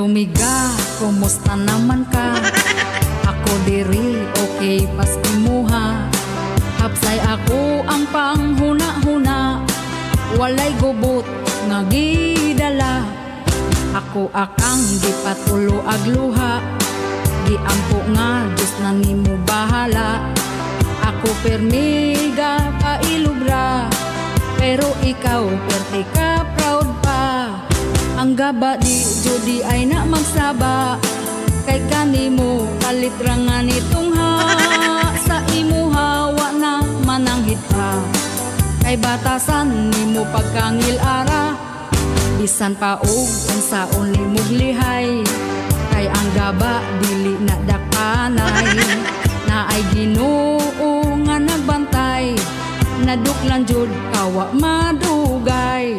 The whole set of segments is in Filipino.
Lumiga, kumusta naman ka? Ako diri, okay pas imuha. Hapsay ako ang panghuna-huna, walay gubot nga gidala. Ako akang gipatulo ag luha, giampo nga Diyos na nimo bahala. Ako permiga pailubra, pero ikaw perti ka proud pa. Ang gaba di judi ay na magsaba, kay kanimo kalitrangan itong ha. Sa imo hawa na mananghit pa, kay batasan nimo pagkangil ara. Bisan pa og unsaon limog lihay, kay ang gaba dili na dakanay. Na ay Ginoo nga nagbantay, naduklan jud kawa madugay.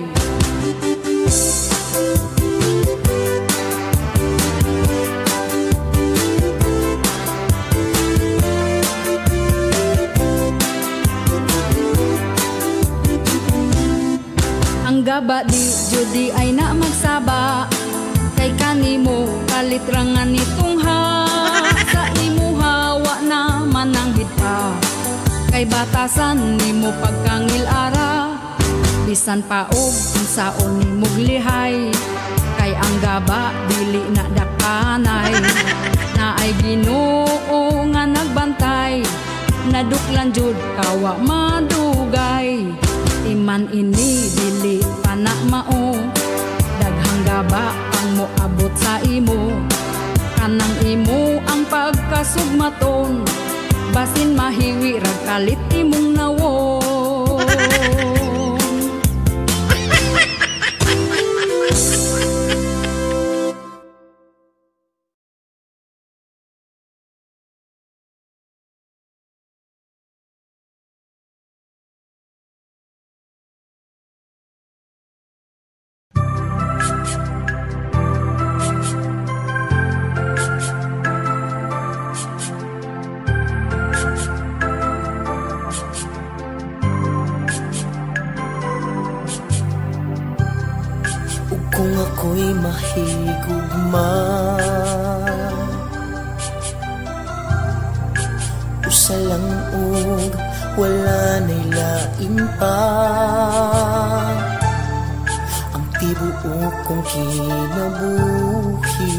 Ang gaba di judi ay na magsaba, kay kanimo kalitrangan itong ha. Sa imo hawa na mananghid pa, kay batasan nimo pagkangil ara. Bisan pa og unsaon nimog lihay, kay ang gaba dili na dakanay. Na ay Ginoo nga nagbantay, naduklan jud kawa madugay. Iman ini dili pa na mao, daghang gaba ang moabot sa imo. Kanang imo ang pagkasugmaton, basin mahiwi ra kalit imong nawon. Kung ako'y mahigugma, usa lang og wala na'y lain pa. Ang tibuok kong kinabuhi,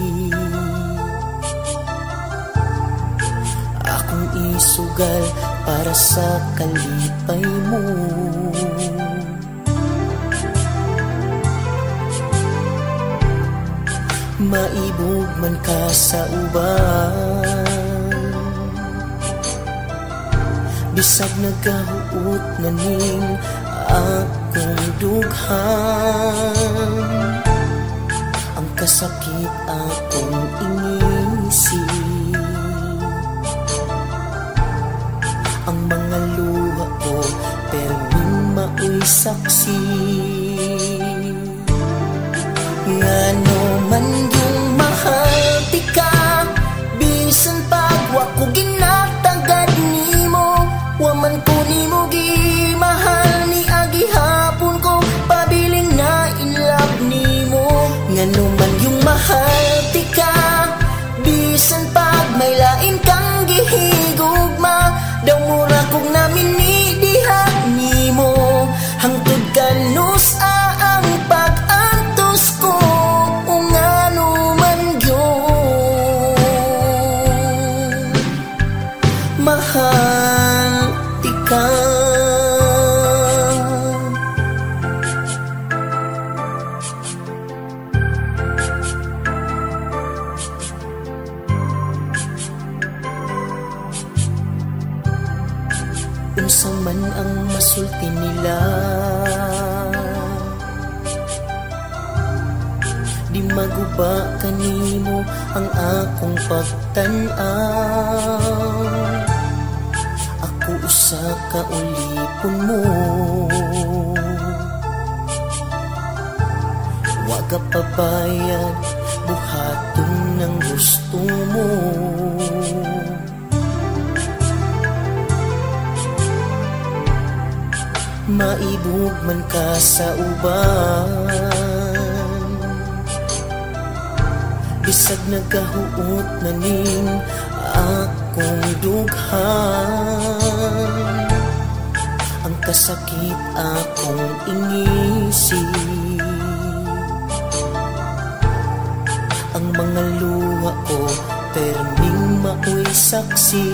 akong isugal para sa kalipay mo. Maibog man ka sa uban, bisag nagahuot na ning akong dughan. Ang kasakit akong inisip, ang mga luha ko permin mao'y saksi. Ngano man yung mahal ti ka, bisan pag wako ginatagad nimo. Waman ko nimo gimahal, ni agi hapon ko pabiling na in love nimo. Ngano man yung mahal ti ka, bisan pag may lain kang gihigugma. Daw mura kong namin ni diha nimo, hangtod kanus ang pag-antos ko. Ngano man yun, mahal ti ka. Unsa man ang masulti nila, di maguba kanimo ang akong pagtan-aw. Ako usa ka ulipon mo, waga pabayad buhaton ng gusto mo. Maibog man ka sa uban, bisag nagahuot na ning akong dughan, ang kasakit akong inisip, ang mga luha ko perming maoy saksi.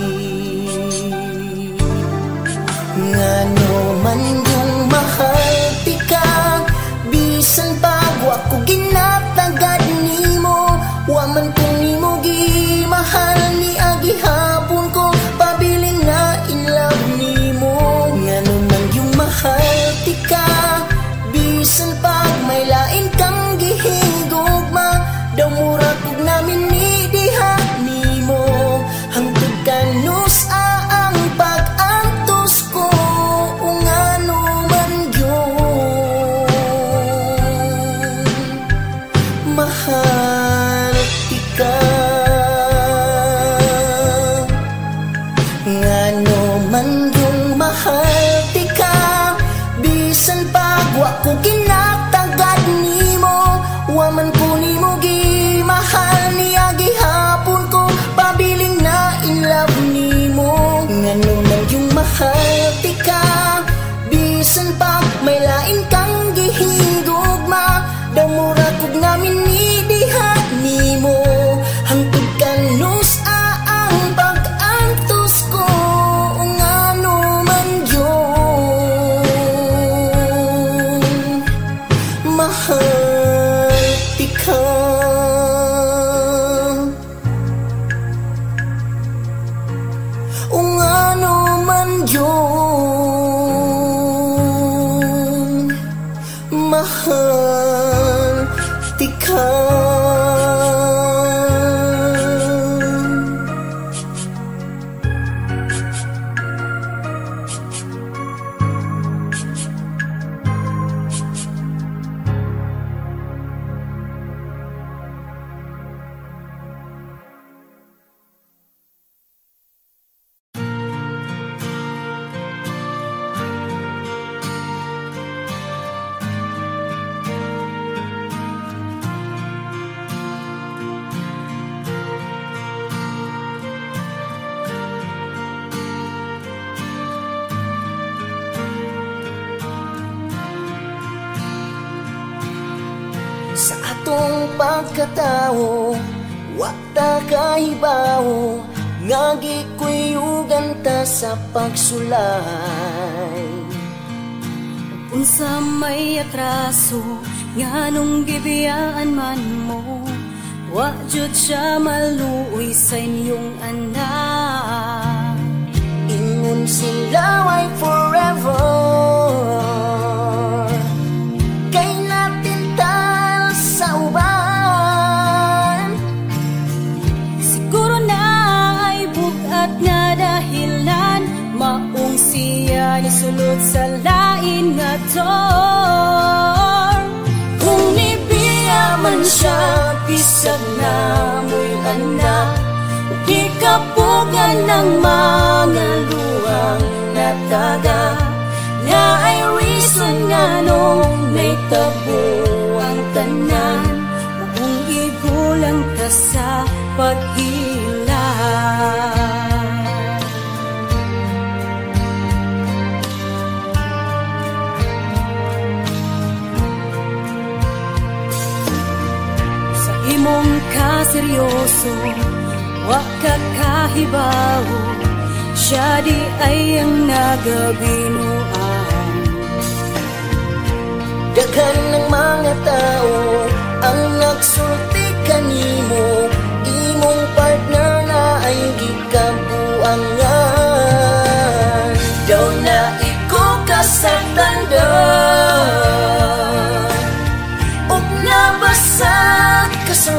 Ngano man yung mahal ti ka, bisan pag wa ko ginatagad nimo, wa man ko nimo gimahal ni agi hapon ko, pabiling na in love nimo. Ngano man yung mahal ti ka, bisan pag may lain kang gihigugma, daw mura kog namin ni diha nimo, hangtod kanus ang pag-antos ko. Ngano man yun mahal ti ka, ngano man yung mahal ti ka, bisan pag wa ko ginatagad nimo, wa man ko nimo gimahal ni agi hapon ko, pabiling na in love nimo. Ngano man yung mahal ti ka, bisan pag may lain kang gihigugma, daw mura kog namin ni diha nimo, hangtod kanus ang pag-antos ko. Ngano man yun mahal ti ka. Ngano man yun mahal ti ka. Sa atong pagkatao, wa ta kahibaw, nga gikuyugan ta sa pagsulay. Unsa may atraso, nganong gibiyaan man mo, wa jud siya maluoy sa inyong anak. Ingon sila why forever, kay natin tal sa uban. Siguro na ay bugat nga dahilan, maong siya ni sulod sa lain nga door. Kung nibiya man siya, bisag na mo'y anak, di kapugan ng mga luwang nataga, nga ay reason nga nung may tabo ang tanan, Kung igulang ka sa pag-ilan. Sa imong kaseryoso, wa ka kahibaw, siya di ay ang nagabinuan. daghan ng mga tao ang nagsulti kanimo, imong partner na ay gikabuangan. Daw na iko kasagtandan, ug nabasag ka sa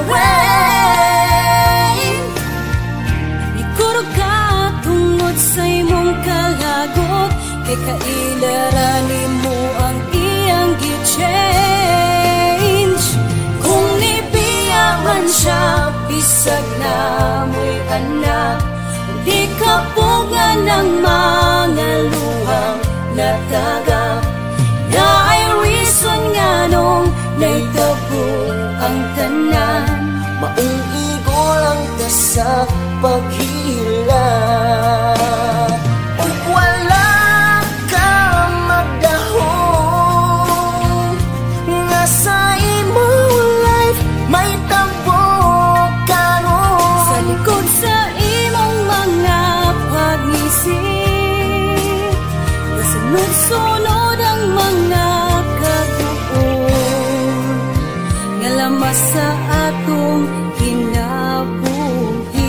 rain. Ikurog ka tungod sa imong kalagot, kay kailaran mo ang iyang gi-change. Kung nibiya man siya, bisag na mo'y anak, di kapugan ng mga luhang nataga, na ay reason nga nung naitabo ang tanan, maong sa paghila. Ug wala ka magdahong nga sa imong life may tambok karon. Sa likod sa imong mga pag-isip, nasunod-sunod ang mga kaguol nga lamas sa atong kinabuhi.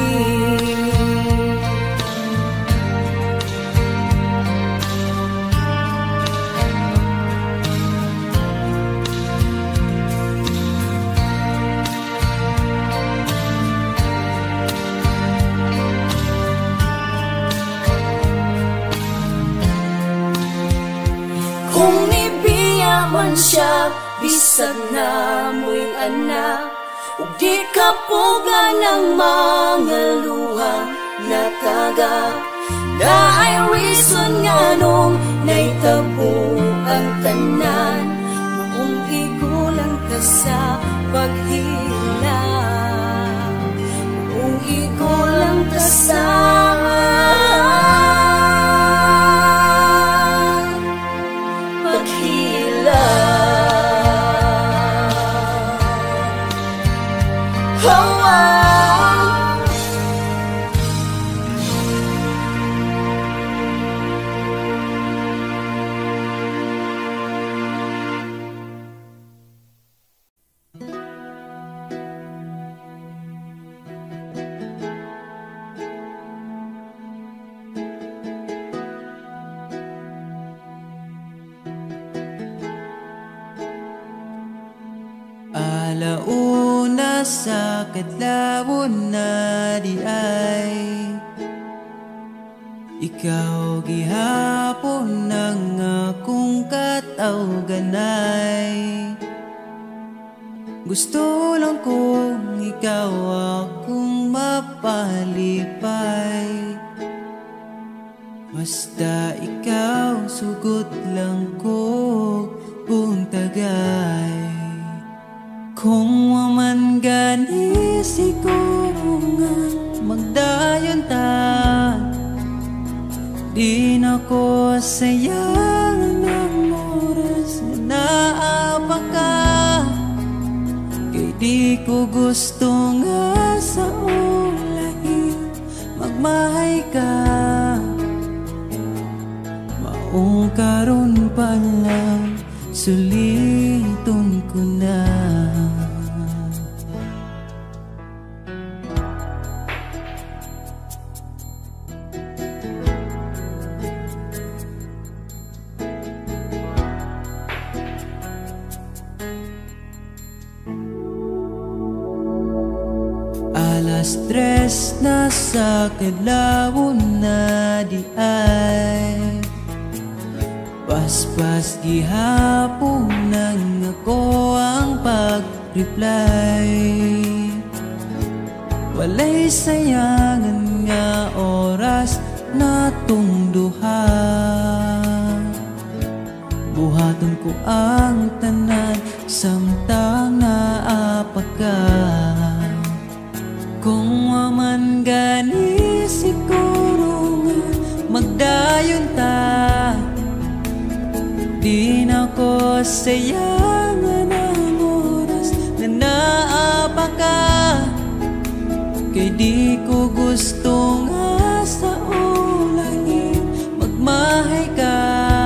Kung nibiya man siya, bisag na mo'y anak, ug di kapuga ng mga luha nakaga. Naay reason nga nung naitabo ang tanan, maong igulang ka sa paghila, maong igulang ka sa paghila. Alauna sa kadlawon na di ay ikaw gihapon ng akong katawganay. Gusto lang kong ikaw akong mapalipay, basta ikaw sugot lang ko buntagay. Kung waman gani siguro nga magdayon ta, di na ko sayang ng oras na naapa ka. Kay di ko gusto nga sa ulahin magmahay ka. Maong karon pa lang suliton ko na. Alas 3 na sa kadlawon na di ay paspas gihapon nang ako ang pag-reply. Walay sayangan nga oras na tungduha, buhaton ko ang tanan samtang naapa ka. Kung waman gani siguro nga magdayon ta, di na ko sayangan ang oras na naapa ka. Kay di ko gusto nga sa ulahin magmahay ka.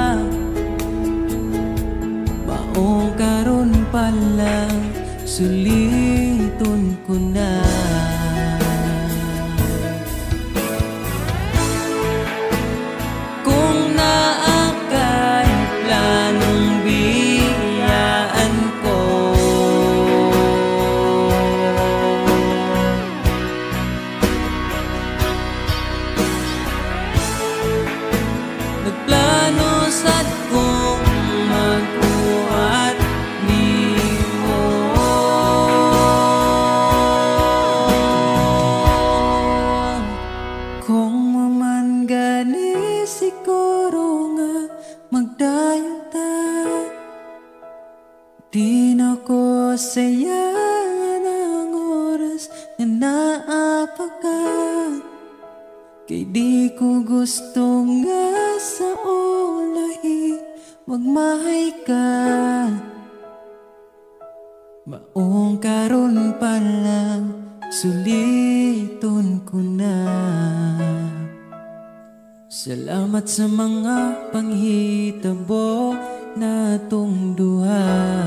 Maong karon pa lang suliton ko na. Di na ko sayangan ang oras na naapa ka. Kay di ko gusto nga sa ulahi magmahay ka. Maong karon pa lang suliton ko na. Salamat sa mga panghitabo natong duha.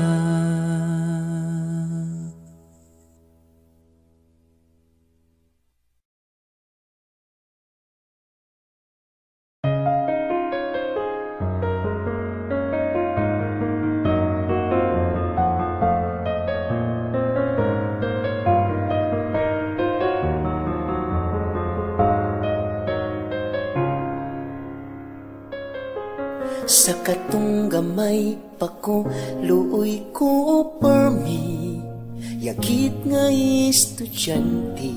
Sa katong gamay pa ko, luoy ko permi, yakit nga estudyante.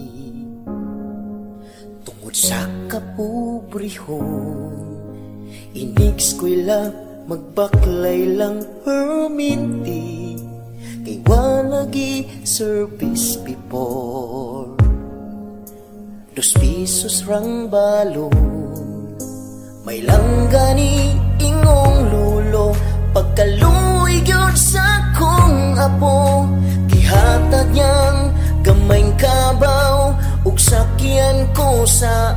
Tungod sa kapobrehon, inig-eskwela, magbaklay lang perminti, kay walagi service before. 2 pesos rang balon, may langgani ingong lulo, pagkaluoy gyud sa kong apo, gihatag niyang gamayng kabaw, ug sakyan ko sa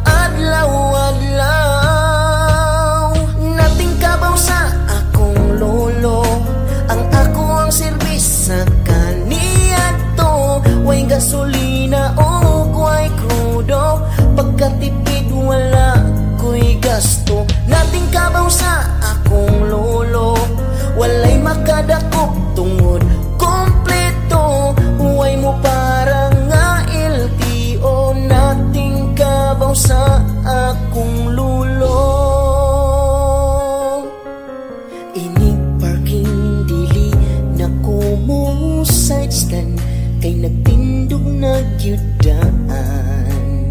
adlaw-adlaw. Nating kabaw sa akong lolo, ang ako ang serbis sa kaniadto, way gasolina o way krudo, pagkatipid wala ko'y gasto. Nating kabaw sa akong lolo, walay makadakop tungod kompleto, huway mo parang nga LTO. Nating kabaw sa akong lolo, inig parking dili na ko mo side stand, kay nagtindog na gyudaan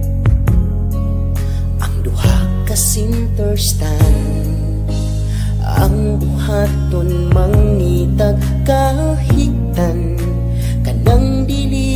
sinterstand. Ang buhaton mangitag kahitan, kanang dili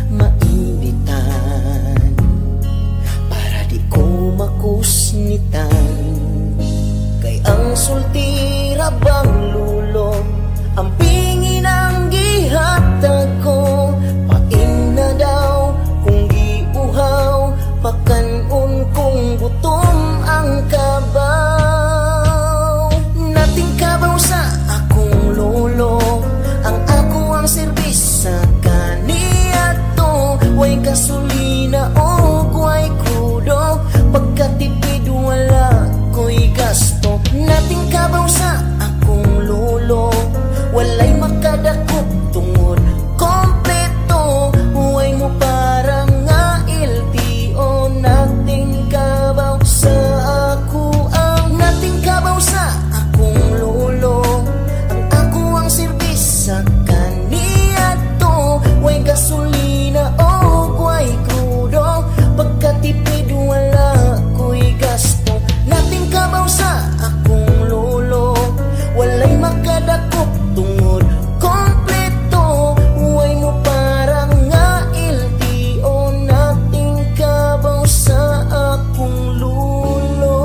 mainitan, para di ko makusnitan. Kay ang sultira bang lulo, ang pingin ang gihatag ko, pain na daw kung giuhaw, pakanon kong gutom ang kabaw. Nating kabaw sa akong lolo, ang ako ang serbis sa kaniadto, way gasolina o way krudo, pagkatipid wala ko'y gasto. Nating kabaw sa akong lolo, walay makadakop tungod kompleto, way mo parang nga LTO. Nating kabaw sa ako, ang nating kabaw sa akong lolo, ang ako ang serbis sa kaniadto, way gasolina o way krudo, pagkatipid wala ko'y gasto. Nating kabaw sa akong lolo, walay makadakop tungod kompleto, way mo parang nga LTO. Nating kabaw sa akong lulo.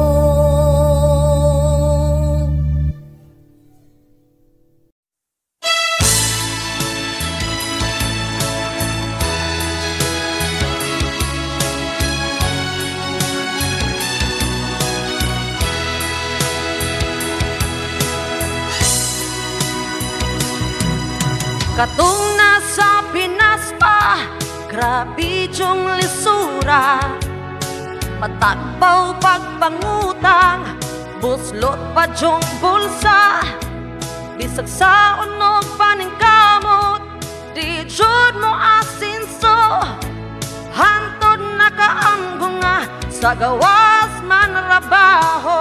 Katong nasa Pinas pa, grabe yung lisura, matagpaw pagpangutang, buslot pa yung bulsa, bisag sa unog paningkamot, di jud mo asinso, hantod nakaanggo nga sa gawas man rabaho.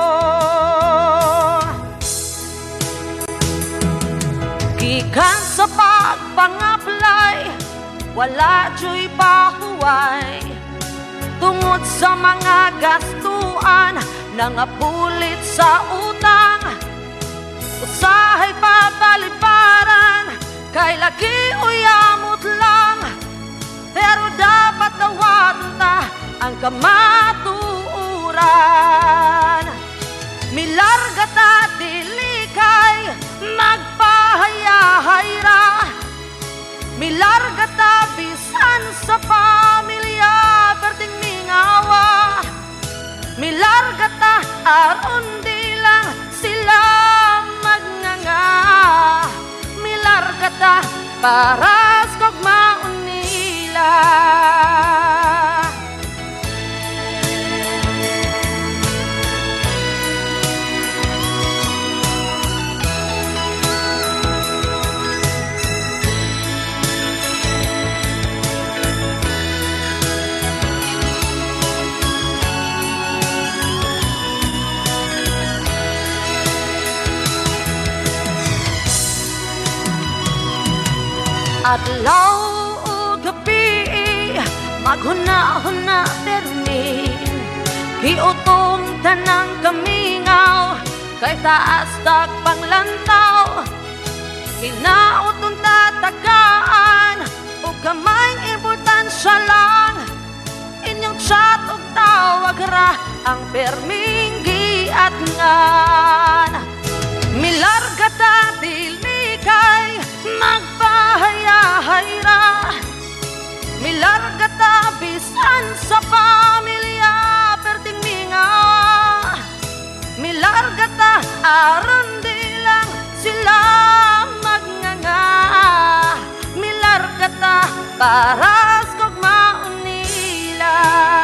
Gikan sa pagpang-apply, wala joy pahuway, tungod sa mga gastuan, nangapulit sa utang, usahay papaliparan, kay lagi uyamot lang, pero dapat dawaton ta ang kamatuan. katuran. Milarga ta dili kay magpahayahayra, milarga ta bisan sa pamilya perting mingawa, milarga ta aron di lang sila magnganga, milarga ta paras kog maun nila. Adlaw o gabi, maghuna-huna permi, giutom tanang kamingaw, kay taas tag panglantaw, kinauton tatagaan, o gamayng importansya lang, inyong chat o tawag ra, ang perming giatngan. Milarga ta dili kay magpahayahayra, milarga ta bisan sa pamilya perting mingaw, milarga ta aron di lang sila magnganga, milarga ta paras kog maun nila.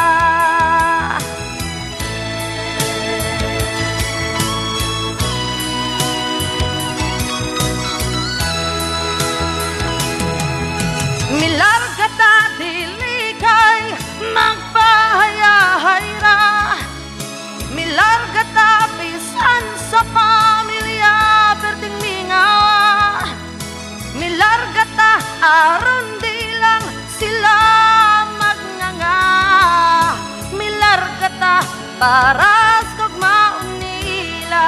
Milarga ta dili kay magpahayahayra, milarga ta bisan sa pamilya perting mingaw, milarga ta aron di lang sila magnganga, milarga ta paras kog maun nila.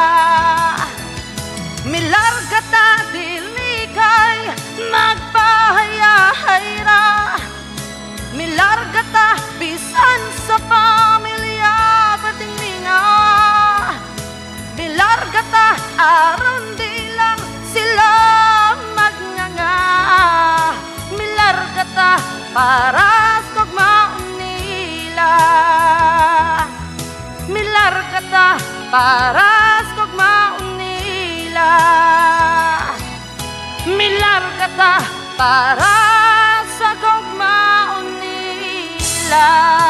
Milarga ta dili kay magpahayahayra, milarga ta bisan sa pamilya perting mingaw, milarga ta aron di lang sila magnganga, milarga ta paras kog maun nila, milarga ta paras kog maun nila, milarga ta para sa kogmaon nila.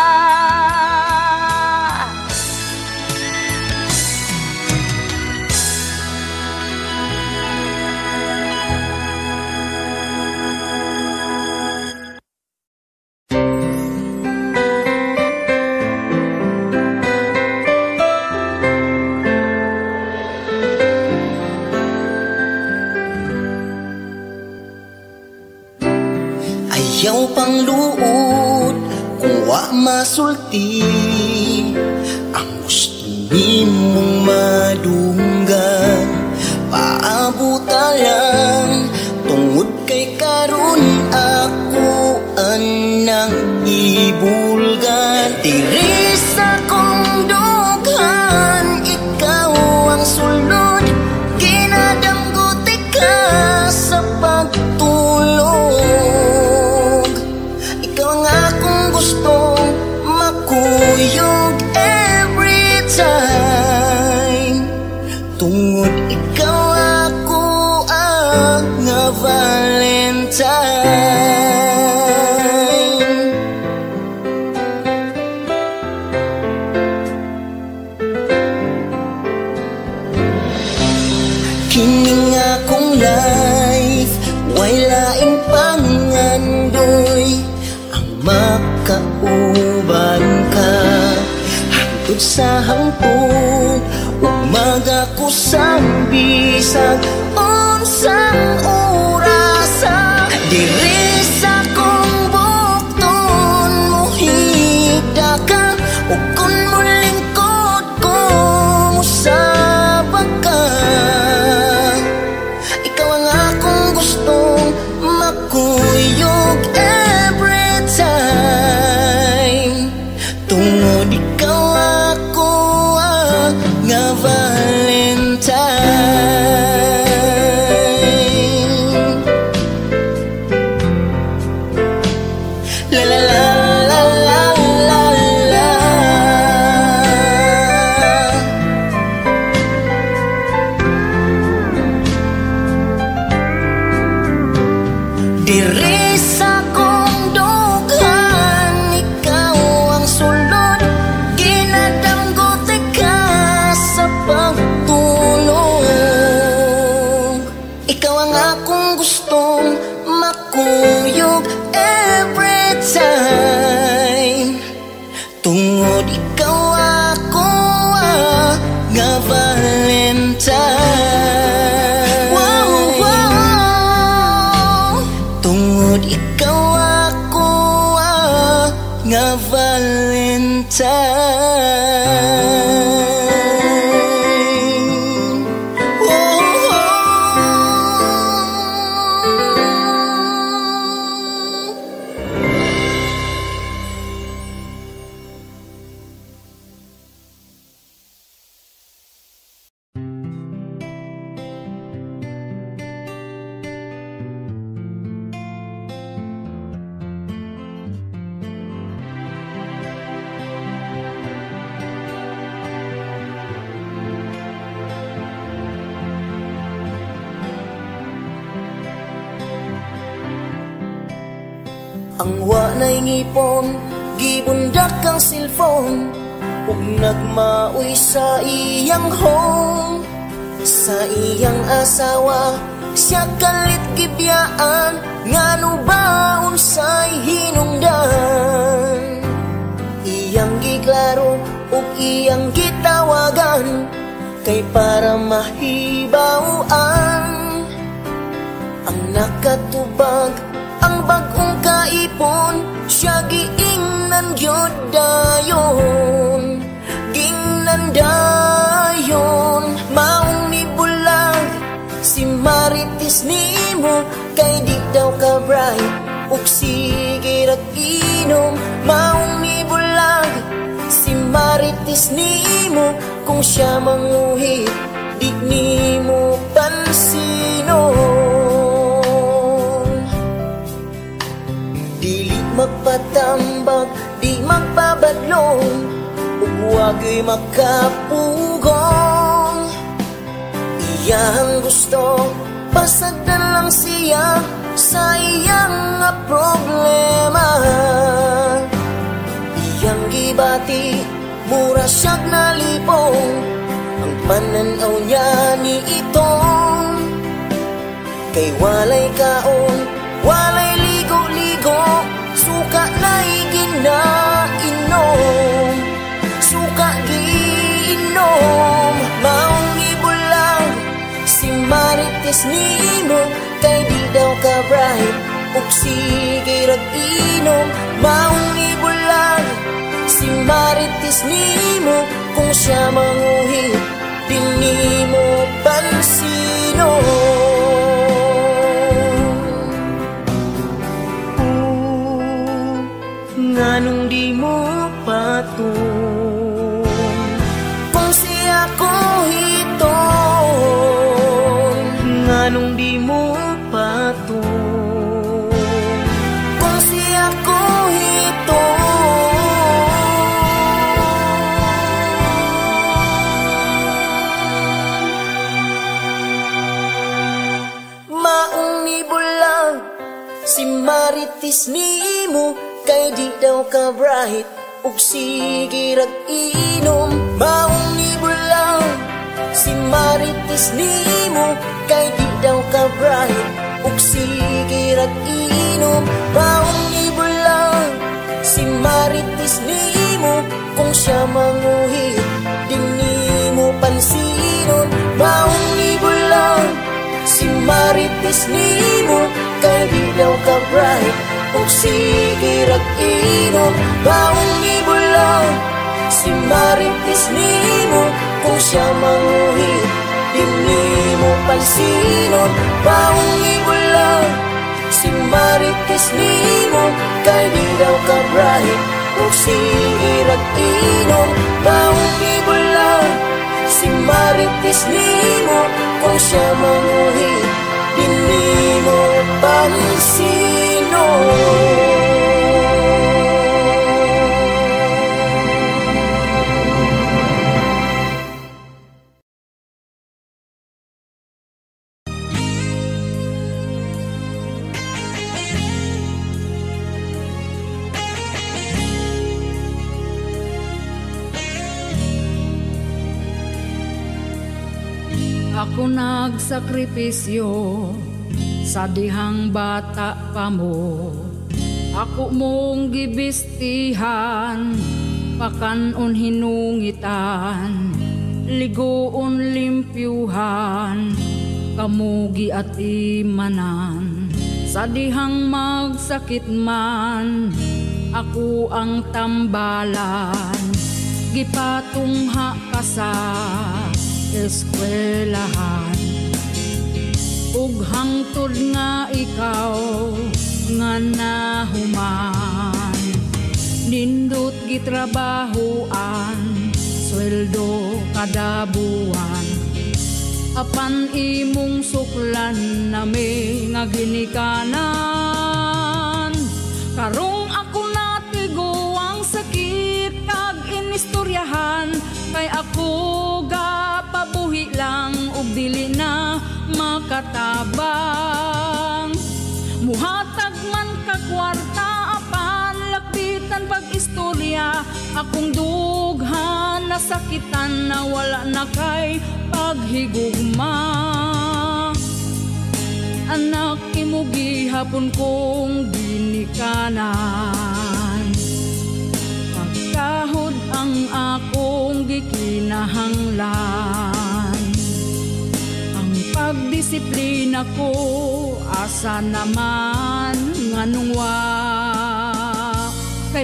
Ayaw pang luod kung wa masulti, ang gusto nimong madunggan, paabuta lang tungod kay karon ako anang ibulgan. Diri sa kong dughan, ikaw ang sulod, kinadamgot ka sa pagtulog. Gustong makuyog every time, tungod ikaw ako ang nga Valentine. Kining akong life, way laing pangandoy, makauban ka hangtod sa hangtod, umaga ko sang bisag unsang orasa. Diri sa kong bukton muhigda ka, ug kun mulingkod ko musabak ka, ikaw ang akong gustong makuyog every time, tungod ikaw nga Valentine. La la la la la la la. Diri sa kong dughan, ikaw ang sulod. Ginadanggot ka sa pagtulog. Ikaw ang akong gustong makuyog every time. Tungod ikaw ako nga Valentine. Wow, wow. Tungod ikaw ako nga Valentine. Wow, ang walay ngipon, gibundak ang silphone, ug nagmaoy sa iyang home. Sa iyang asawa, siya kalit gibiyaan, ngano ba unsay hinungdan. Iyang giklaro ug iyang gitawagan, kay para mahibawaan. Ang nakatubag, ang bagong kaipon, siya giingnan gyud dayon. Gingnan dayon, maong nibulag si Marites nimo, kay di daw ka bright ug sige ra inom. Maong nibulag si Marites nimo, kung siya manguhit di nimo pansinon. Magpatambag, di magpabadlong, ug wag'y makapugong. Iyang gusto, pasagdan lang siya sa iyang problema. Iyang gibati, mura siyag nalipong, ang pananaw niya ni itong. Kay walay kaon, walay ligo-ligo, suka na'y ginainom, suka giinom. Maong ibulang si Marites nimo, kay di daw ka bright ug sige ra inom. Maong ibulang si Marites nimo, kung siya manguhit di nimo pansinon. Nganong di mo patun, kung siya ko hiton. Nganong di mo patun, kung siya ko hiton. Maong nibulag si Marites nimo, kay di daw ka bright ug sige ra inom. Maong nibulang si Marites nimo, kay di daw ka bright ug sige ra inom. Maong nibulang si Marites nimo, kung siya manguhit di nimo pansinon. Maong nibulang si Marites nimo, kay di daw ka bright ug sige ra inom. Maong nibulang si Marites nimo, kung siya manguhit di nimo pansinon. Maong nibulang si Marites nimo, kay di daw ka bright ug sige ra inom. Maong nibulang si Imbis nimo kung siya mamuhi, dili mo pansino. Ako nagsakripisyo sa dihang bata pa mo. Ako mong gibistihan, pakanon hinungitan, ligoon limpyuhan, kamugi at imanan. Sa dihang magsakit man, ako ang tambalan, gipatungha ka sa eskwelahan. Ug hangtod nga ikaw nga nahuman, nindot gitrabahoan, sweldo kada buwan. Apan imong suklan nami nga ginikanan. Karong ako natiguang sakit kag inistoryahan, kay ako pabuhi lang ug dili na makatabang. Muhatag man ka kwarta apan lakbitan pag-istorya, akong dughan nasakitan na wala na kay paghigugma. Anak imo gihapon kong ginikanan, pagkahod ang akong gikinahanglan. Ang pagdisiplina ko asa naman nganong wa kay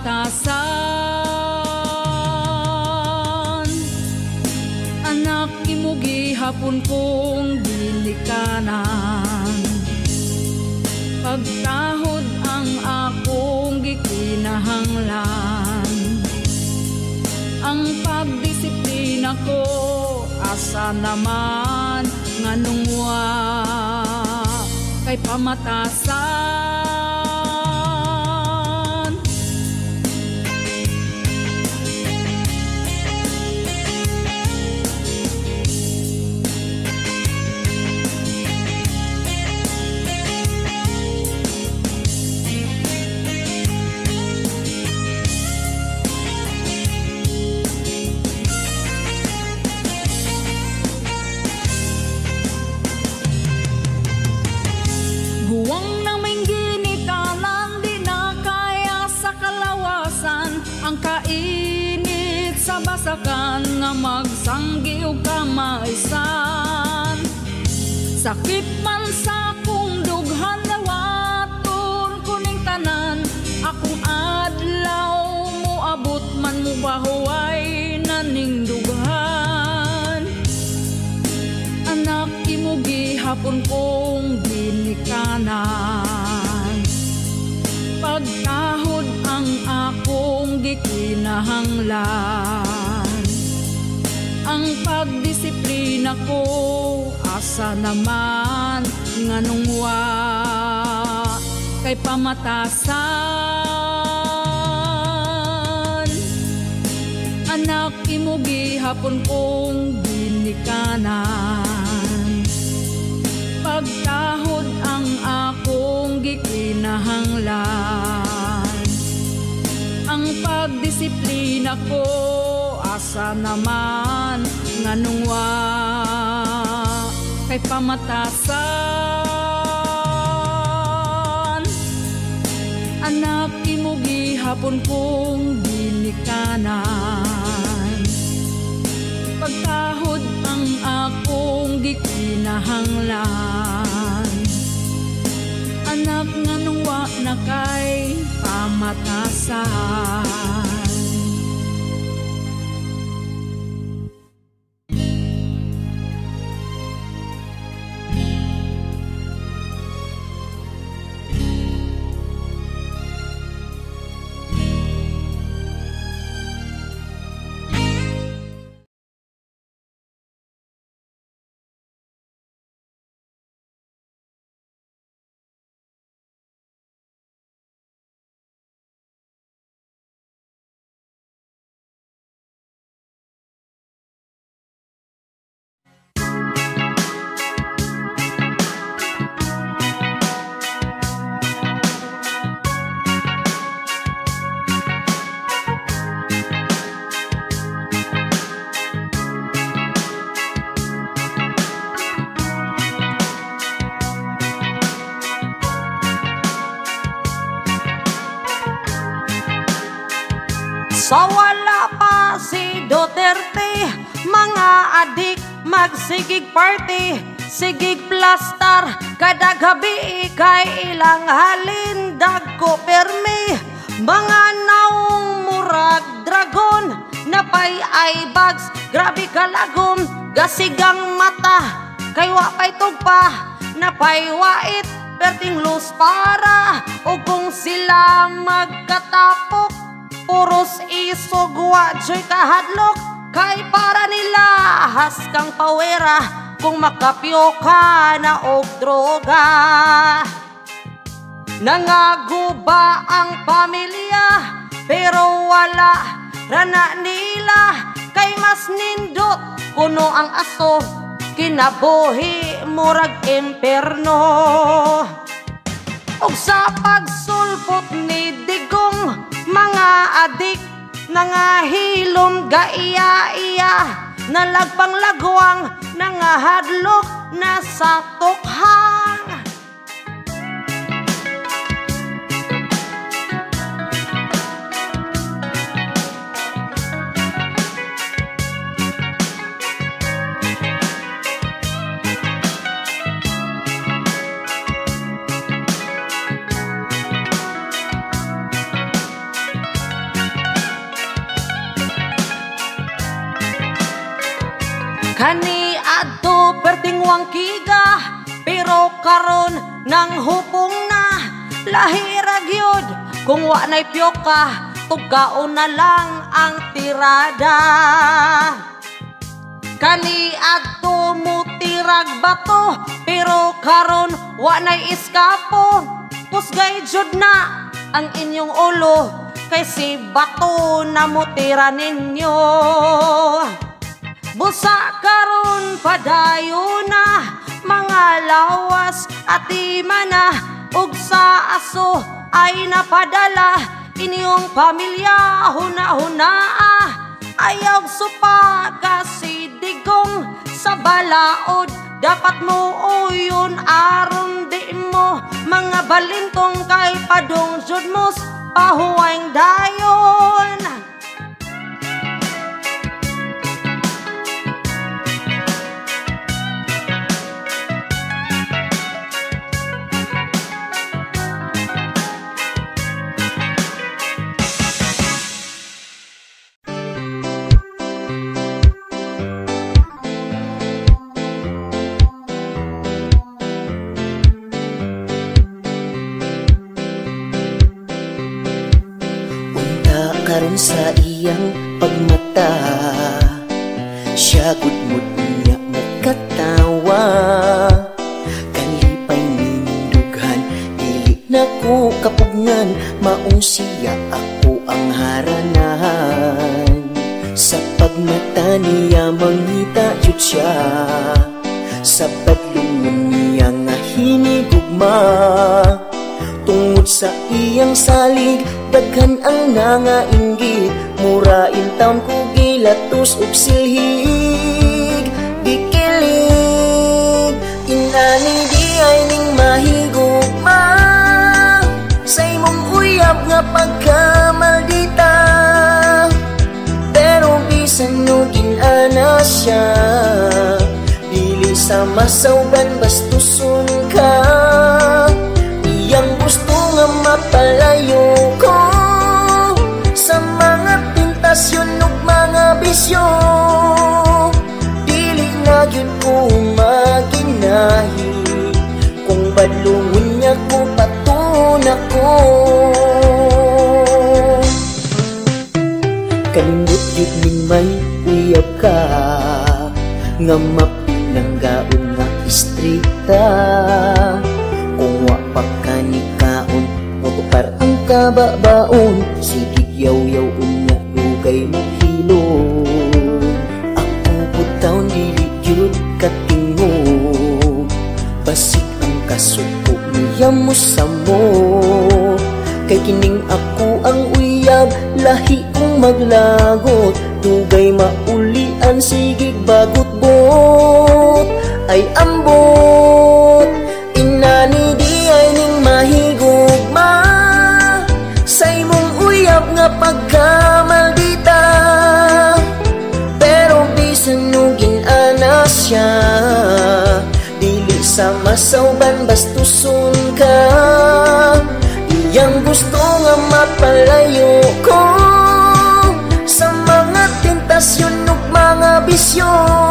pamatasan. Anak imo gihapon kong ginikanan, pagkahod ang akong gikinahanglan. Ang pagdisiplina ko asa naman nganong wa kay pamatasan. Huwang naming ginikanan, di na kaya sa kalawasan. Ang kainit sa basakan nga magsanggi o kamaisan. Sakit man sa kong dughan, nawaton kuning tanan. Akong adlaw mo abot man mo bahuay naning dughan. Anak imo gihapon kong ginikanan, pagkahod ang akong gikinahanglan. Ang pagdisiplina ko asa naman nganong wa kay pamatasan. Anak imo gihapon kong ginikanan, pagkahod ang akong gikinahanglan. Ang pagdisiplina ko asa naman nganong wa kay pamatasan. Anak imo gihapon kong ginikanan, pagkahod ang akong gikinahanglan. Anak nganong wa na kay pamatasan. magsigig party, sigig plastar, kada gabi kay ilang halindag ko permi. Mga naong murag dragon, napay ay bags, grabe kalagom, gasigang mata, kay wapay tugpa, napay wait, perting lus para, o kung sila magkatapok, puros isog wadyo'y kahadlok, kay para nila haskang pawera, kung makapyo ka na og droga. Nangaguba ang pamilya, pero wala rana nila, kay mas nindot kuno ang aso, kinabuhi murag imperno. Og sa pagsulpot ni digong, mga adik nangahilom gaiya-iya, nalagpang lagwang nangahadlok na sa tukhang. Kani adto perting wangkiga, pero karon nang hupong na, lahirag yod kung wa na'y pyoka, tugkaon na lang ang tirada. Kani adto mutirag bato, pero karon wa na'y iskapo, pusgay jud na ang inyong ulo, kay si bato na mutira ninyo. Busa karon padayon na, mga lawas at imana, ug sa aso ay napadala, inyong pamilya huna-hunaa, ayaw supa kasi digong sa balaod, dapat mo uyon aron di mo, mga balintong kay padong judmos, pahuwang dayon. Karon sa iyang pagmata, siya gudmod niya magkatawa, kanlipay nindughan, dili na ko kapugnan, maong siya ako ang haranahan. Sa pagmata niya mangita jud siya, sa badlungon niya nga hinigugma, tungod sa iyang salig, daghan ang nangainggit, murain taon ko gilatos ug silhig, gikilig, inani di ay ning mahigugma, sa imong uyab nga pagkamaldita, pero bisan no ginana siya, dili sa masawban bastuson ka, iyang gusto nga mapalayo ko sa mga tentasyon ug mga bisyo, dili na gyud ko maginahi, kung badlungon niya ko patuna ko. Kanindot yun ning may uyab ka, nga mapinanggaon nga istrita, kung wa pa kanikaon, motukar ang kababaon, sige yaw-yaw unya dugay mahilo, ako putaw dili gyud katingog, basig ang kasuko niya mo sa mo, kay kining ako ang uyab, lahi kong maglagot, dugay maulian, sigig bagot-bot, ay ambot, inani di ay ning mahigugma, sa imong uyab nga pagkamaldita, pero bisan no ginana siya, masauban bastusun ka. Iyang gusto nga mapalayo ko sa mga tentasyon ug mga bisyo.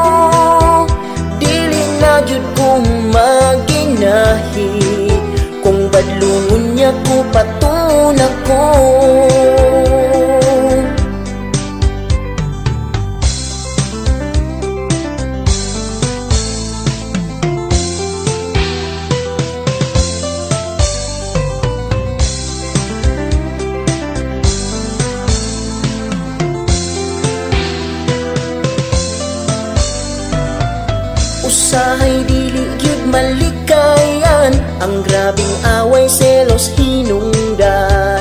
Dili na gyud ko maginahi kung badlungon niya ko patuna ko. Usahay dili gyud malikayan, ang grabing away selos hinungdan.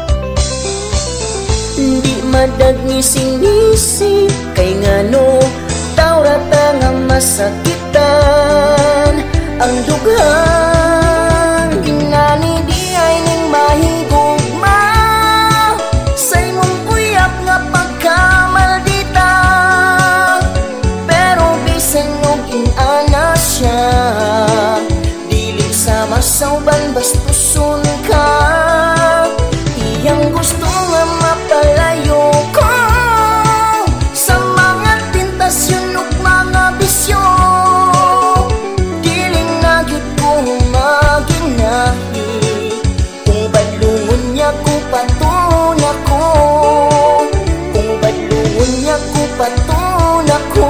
Di madag nising-nisi kay ngano tawrata nga masakitan. Ang dughan ginani di ay ning mahigugma sa imong uyab nga pagkamaldita. Pero bisan og inana siya, dili sa masauban bastusun ka. Iyang gusto nga mapalayo ko sa mga tentasyon ug mga bisyo. Dili na gyud ko maginahi kung badlungon niya ko patuna ko. Kung badlungon niya ko patuna ko.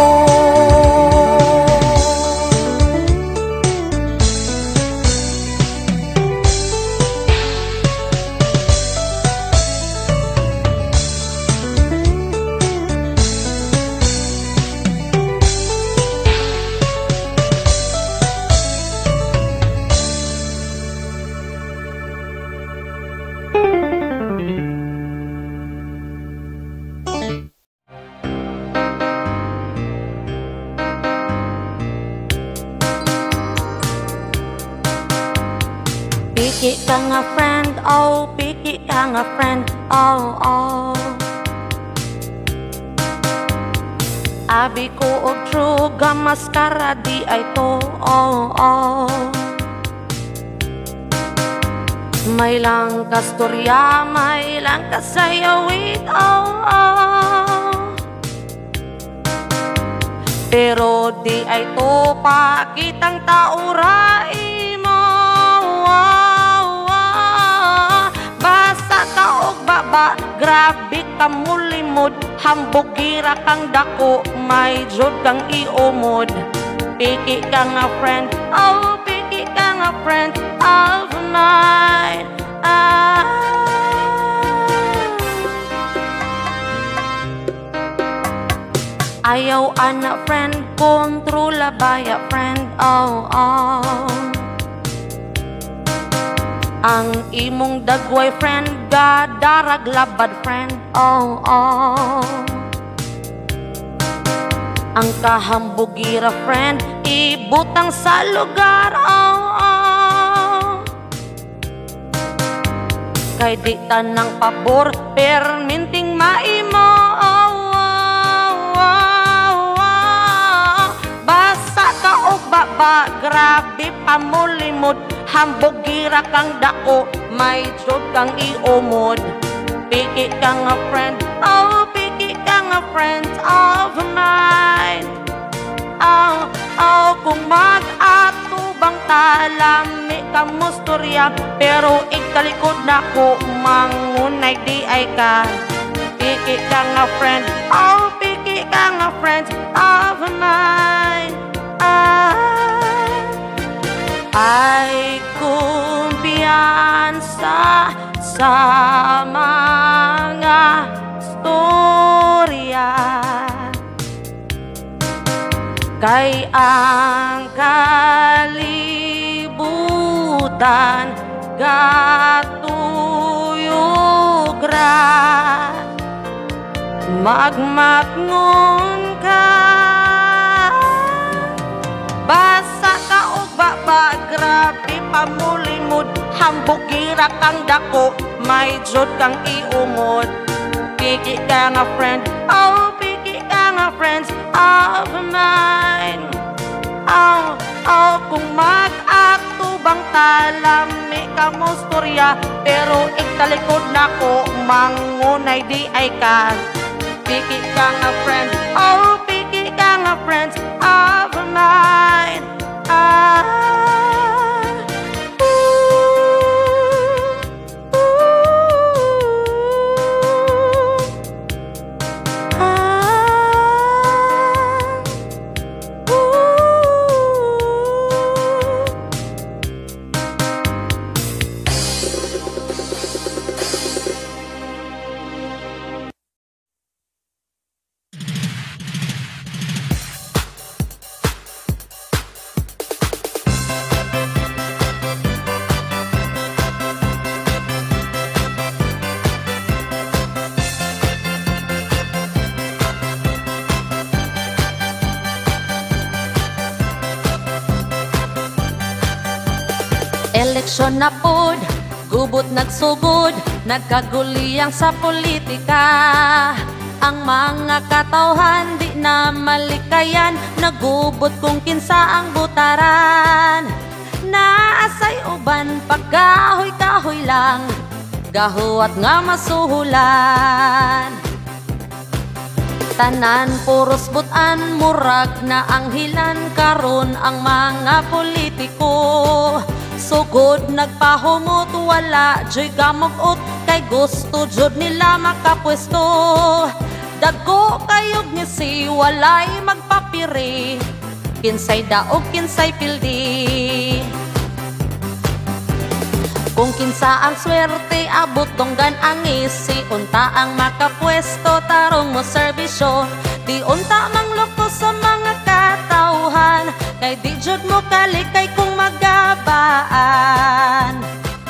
Piki ka nga friend, oh, piki ka nga friend, oh, oh. Abi ko og true ga maskara di ay to, oh, oh. May lang kastorya, may lang kasayawit, oh, oh. Pero di ay to pakitang taurai mo, oh. Basta ka og baba, grabe ka mulimod. Hambog gira kang dako, may jud kang iumod. Piki ka nga friend, oh, piki ka nga friend of mine. Ayaw anak friend, kontrola baya friend, oh, oh. Ang imong dagway friend, gadarag labad friend, oh, oh. Ang kahambugira friend, ibutang sa lugar, oh, oh. Kay di tanang pabor, perminting maimo, oh, oh, oh, oh. Basa ka og baba, grabe pamulimod. Hambog gira kang dako, may jud kang iumod. Piki ka nga friend, oh, piki ka nga friend of mine. Oh, oh, kung mag-atubang talami ka musturya, pero igtalikod na ko, mangunay di ay ka. Piki ka nga friend, oh, piki ka nga friend of mine. Ay kumpiyansa sa mga storya, kay ang kalibutan gatuyog ra, magmagngon ka. Basa ka og baba, grabe pamulimod. Hambog gira kang dako, may jud kang iumod. Piki ka nga friend, oh, piki ka nga friends of mine. Oh, O kung mag-atubang talami ka mo storya, pero iktalikod na ko mangunay di ay ka. Piki ka nga friend, oh piki ka nga friends of mine. Eleksyon na pod, gubot nagsugod, nagkaguliyang sa politika. Ang mga katawhan di na malikayan, nagubot kung kinsa ang butaran. Naasay uban pagkahoy-kahoy lang, gahuat nga masuhulan. Tanan puros butan, murag na anghilan karon ang mga politiko. Sugod nagpahumot, wala joy gamugot, kay gusto jud nila makapwesto. Dagko kayog ni si walay magpapiri, kinsay daog kinsay pildi. Kung kinsa ang swerte, abot donggan ang isi, unta ang makapwesto, tarong mo serbisyo. Di unta mang loko sa mga katauhan, kay di jud mo kalikay kung magabaan.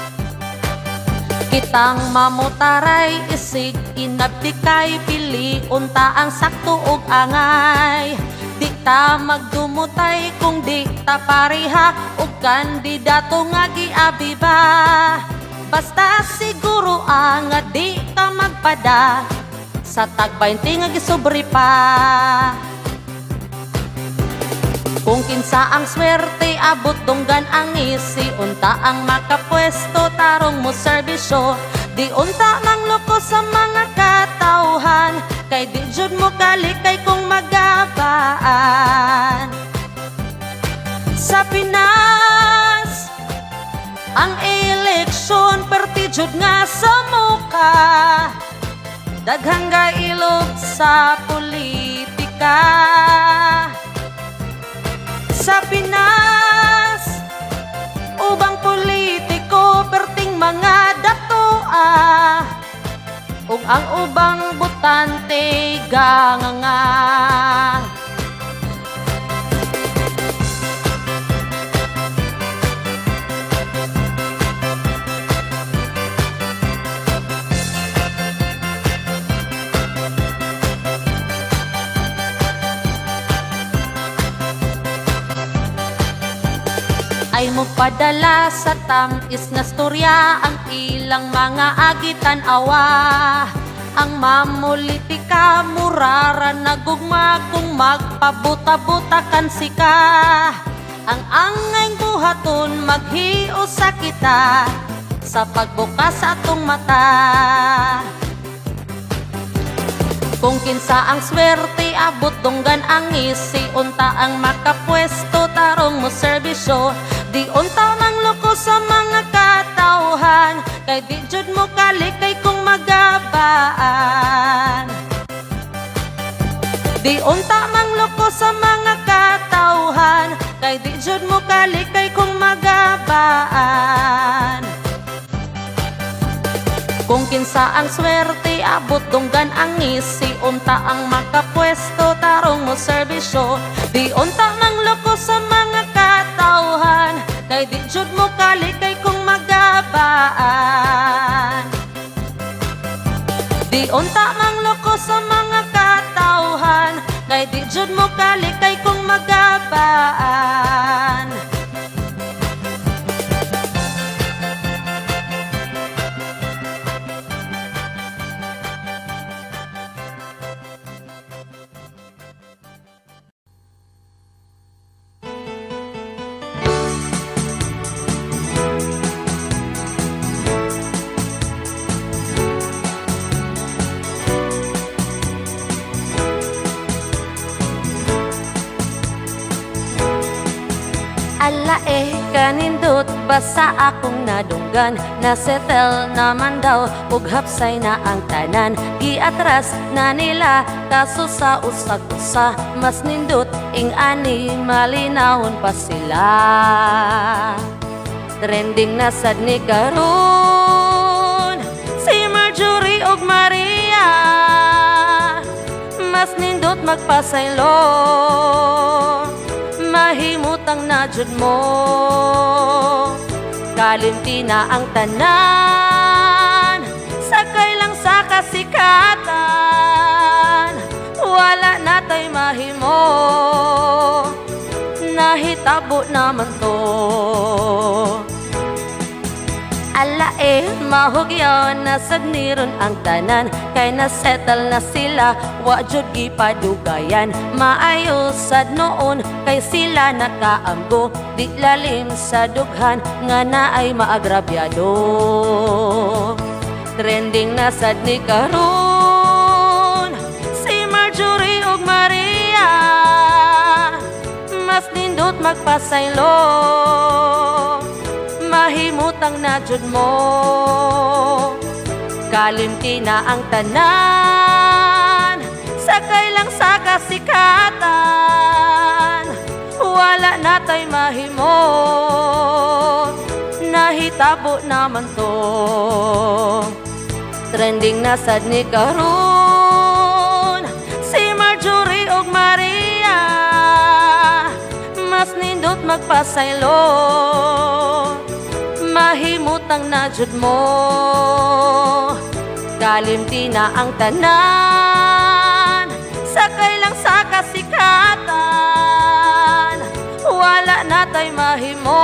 Kitang mamutaray, isig inabdi kay pili, unta ang sakto ug angay. Di ta magdumutay kung di ta pareha, ug kandidato nga giabi ba. Basta siguro nga di ka magpada, sa tag-20 nga gisobri pa. Kung kinsa ang swerte, abot donggan ang isi, unta ang makapwesto, tarong mo serbisyo. Di unta mang loko sa mga katauhan, kay di jud mo kalikay kung magabaan. Sa Pinas, ang eleksyon perti jud nga sa muka, daghang gailog sa politika. Sa Pinas, ubang politiko perting mga datoa, ug ang ubang botante ganganga. Ay mo padala sa tamis nga storya, ang ilang mga agitan awa. Ang mamulitika murara nagugma, kung magpabuta-buta kan sika. Ang angay buhaton maghio sa kita, sa pagbukas sa atong mata. Kung kinsa ang swerte, abot donggan ang isi, unta ang makapwesto, tarong mo serbisyo. Di unta mang loko sa mga katauhan, kay di jud mo kalikay kung magabaan. Di unta mang loko sa mga katauhan, kay di jud mo kalikay kung magabaan. Kung kinsa ang swerte, abot donggan ang isi, unta ang makapwesto, tarong mo serbisyo. Di unta mang loko sa mga katauhan, kay di jud mo kalikay kung magabaan. Di unta mang loko sa mga katauhan, kay di jud mo kalikay kung magabaan. Ala kanindot basa akong nadunggan, nasettle naman daw ug hapsay na ang tanan. Giatras na nila kaso sa usag-usa, mas nindot ing ani malinawon pa sila. Trending na sad ni karon si Marjorie ug Maria, mas nindot magpasaylo, mahimutang na jud mo. Kalimti na ang tanan, sakay lang sa kasikatan, wala na tay mahimo, nahitabo naman to. Ala mahugyaw na sagniron ang tanan, kay nasettle na sila, wa jud gipadugayan. Maayo sad noon kay sila nakaamgo, di lalim sa dughan nga naay maagrabyado. Trending na sad ni karon si Marjorie ug Maria, mas nindot magpasaylo, mahimutang na jud mo. Kalimti na ang tanan, sakay lang sa kasikatan, wala na tay mahimo, nahitabo naman to. Trending na sad ni karon si Marjorie ug Maria, mas nindot magpasaylo, mahimutang na jud mo. Kalimti na ang tanan, sakay lang sa kasikatan, wala na tay mahimo,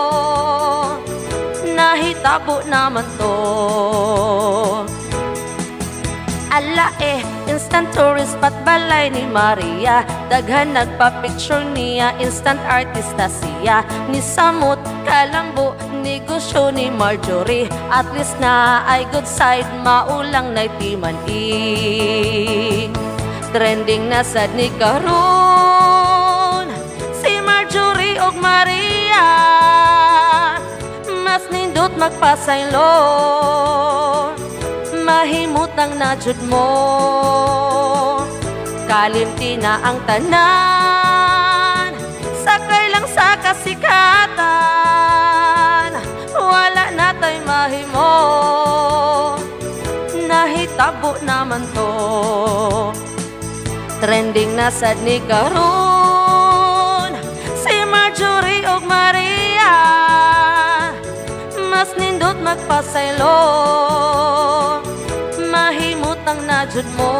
nahitabo naman to. Ala instant tourist pat balay ni Maria, daghan nagpa-picture niya, instant artista siya. Ni samot kalambo negosyo ni Marjorie, at least na ay good side, maulang na timan Trending na sad ni karon si Marjorie ug Maria, mas nindot magpasaylo, mahimutang na jud mo. Kalimti na ang tanan, sakay lang sa kasikatan, wala na tay mahimo, nahitabo naman to. Trending na sad ni karon si Marjorie ug Maria, mas nindot magpasaylo, mahimutang na jud mo.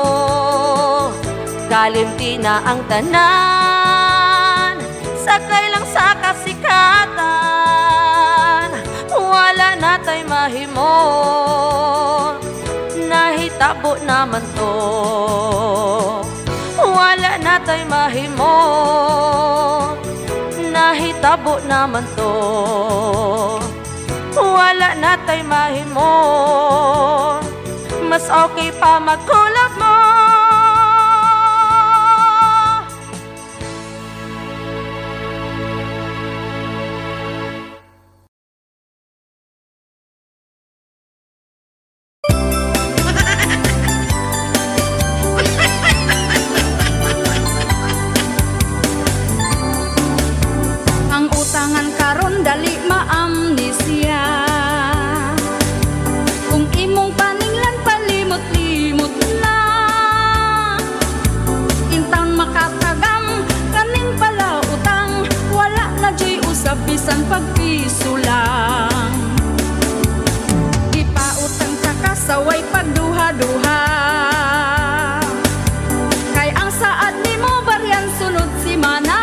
Kalimti na ang tanan, sakay lang sa kasikatan, wala na tay mahimo, nahitabo naman to. Wala na tay mahimo, nahitabo naman to. Wala na tay mahimo, mas okay pa magkulap mo. Ang utangan karon dali maamnesia, kung imong paninglan palimot-limot na, intang makatagam kaning pala utang, wala na joy usab bisan pagpiso lang. Ipautang ka kasaway pagduha-duha, kay ang saad nimo baryan sunod si mana.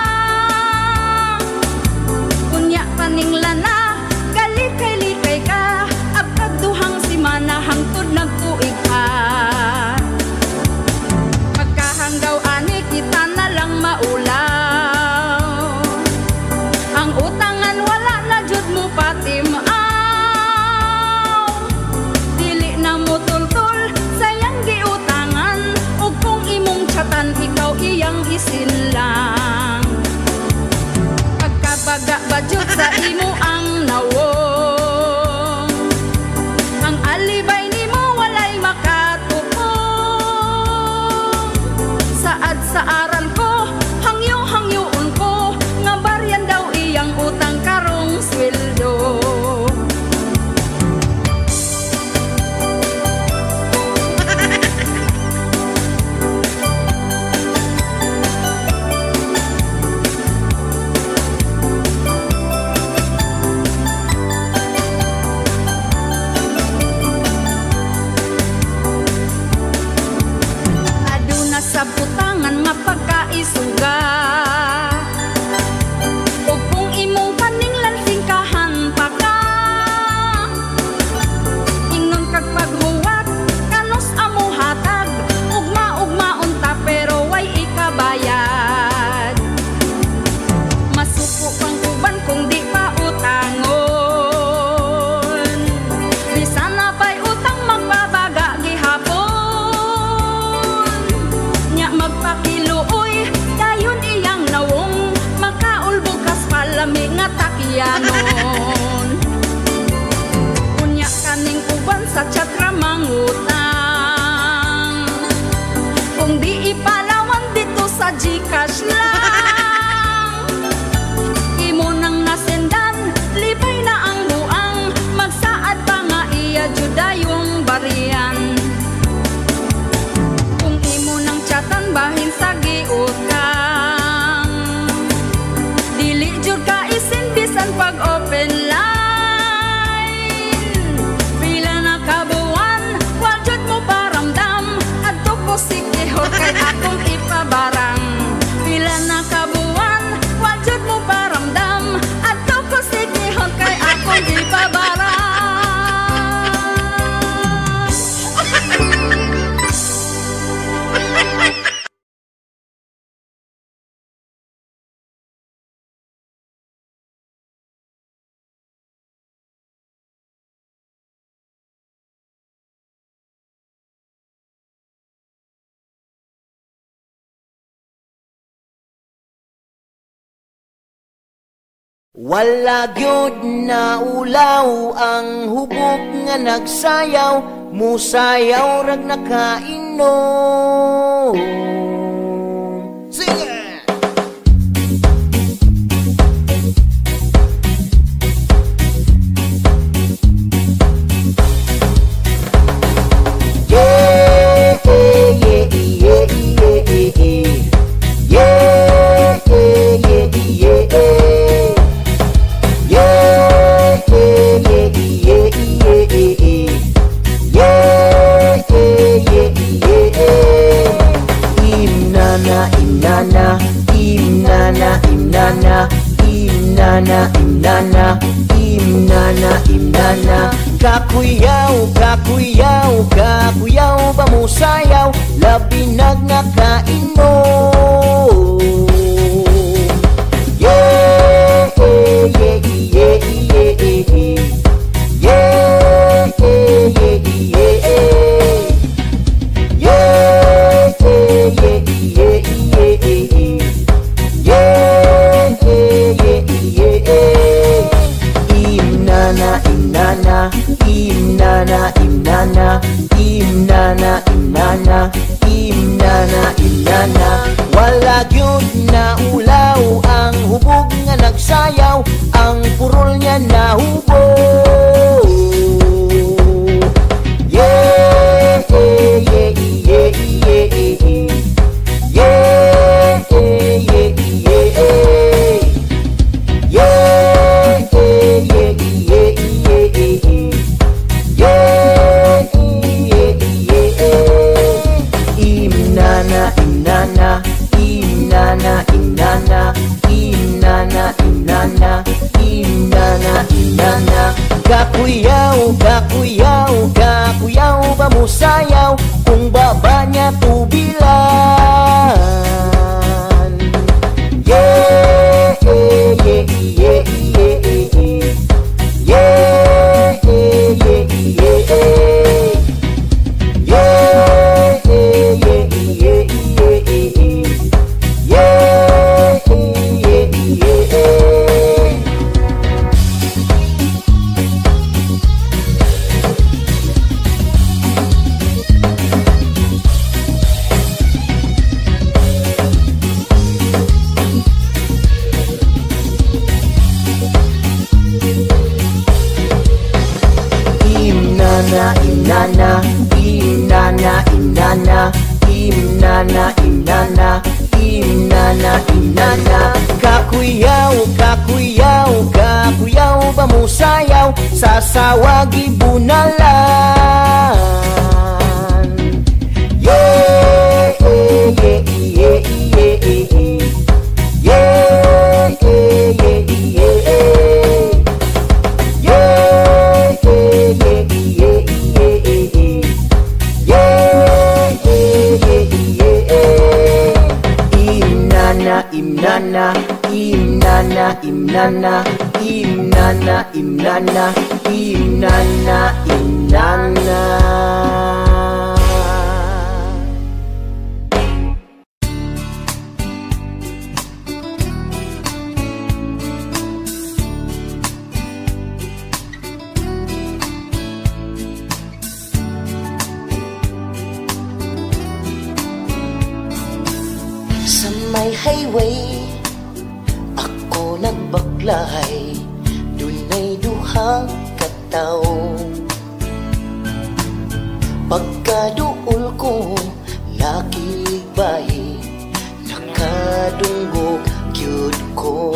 Paninglan na, galikay-likay ka, abkag duhang simana hangtod nagtuig ka. Pagkahanggaw ani kita na lang maulaw, ang utangan wala na jud mo patimaw. Dili na mo tultul, sayang giutangan, ug kung imong tsatan ikaw iyang isinlang. Pagkabaga imo ang nawong. Ang alibay nimo walay makatupong. Saad sa aral ko, hangyo-hangyoon ko, nga baryan daw iyang utang karong sweldo. Aduna sa butangan nga pagkaisuga, ug kung imong paninglan singkahan pa ka, ingon kag paghuwat kanos amo hatag, ugma-ugmaon ta pero way ikabayad. Masuko pang uban kung di pa utangon, bisan na pa'y utang magbabaga gihapon. Nya magpakiluoy dayon iyang nawong, makaulbukas palami nga takyanon. Unya kaning uban sa tsatra mangutang, kung di ipalawan dito sa Gcash lang. Imo nang nasendan, libay na ang buang, magsaad pa nga iya judayong barian. Kung imo nang chatan bahin sa giutang, dili jud ka isin bisan pag open line. Pila na kabuan, wal jud mo paramdam, adto ko sikihor kay akong ipabarang. Pila na kabuan, wal jud mo paramdam, adto ko sikihor kay akong ipabarang. Wala gyud na ulaw ang hubog nga nagsayaw, musayaw rag nakainom. Sige! Imnana kakuyaw, kakuyaw, kakuyaw ba mo sayaw, labinag na kainom. Yeah, yeah, yeah, yeah, yeah, yeah, yeah, imnana. Wala gyud na ulaw ang hubog nga nagsayaw, ang purol niya nahubog. Yeah, yeah, yeah, yeah, yeah, yeah, yeah, imnana kakuyaw, kakuyaw, kakuyaw ba mo sayaw, kung baba niya tubilan. Yeah, yeah, yeah, yeah, yeah, yeah, yeah, wagi bunalan. Yeah, yeah, yeah, yeah, yeah, yeah, yeah, yeah, Imnana, imnana, imnana, imnana, imnana, imnana, imnana. Sa may highway ako nagbaklay, dunay duha ka tawo. Pagkaduol ko laki bayi, nakadungog gyud ko.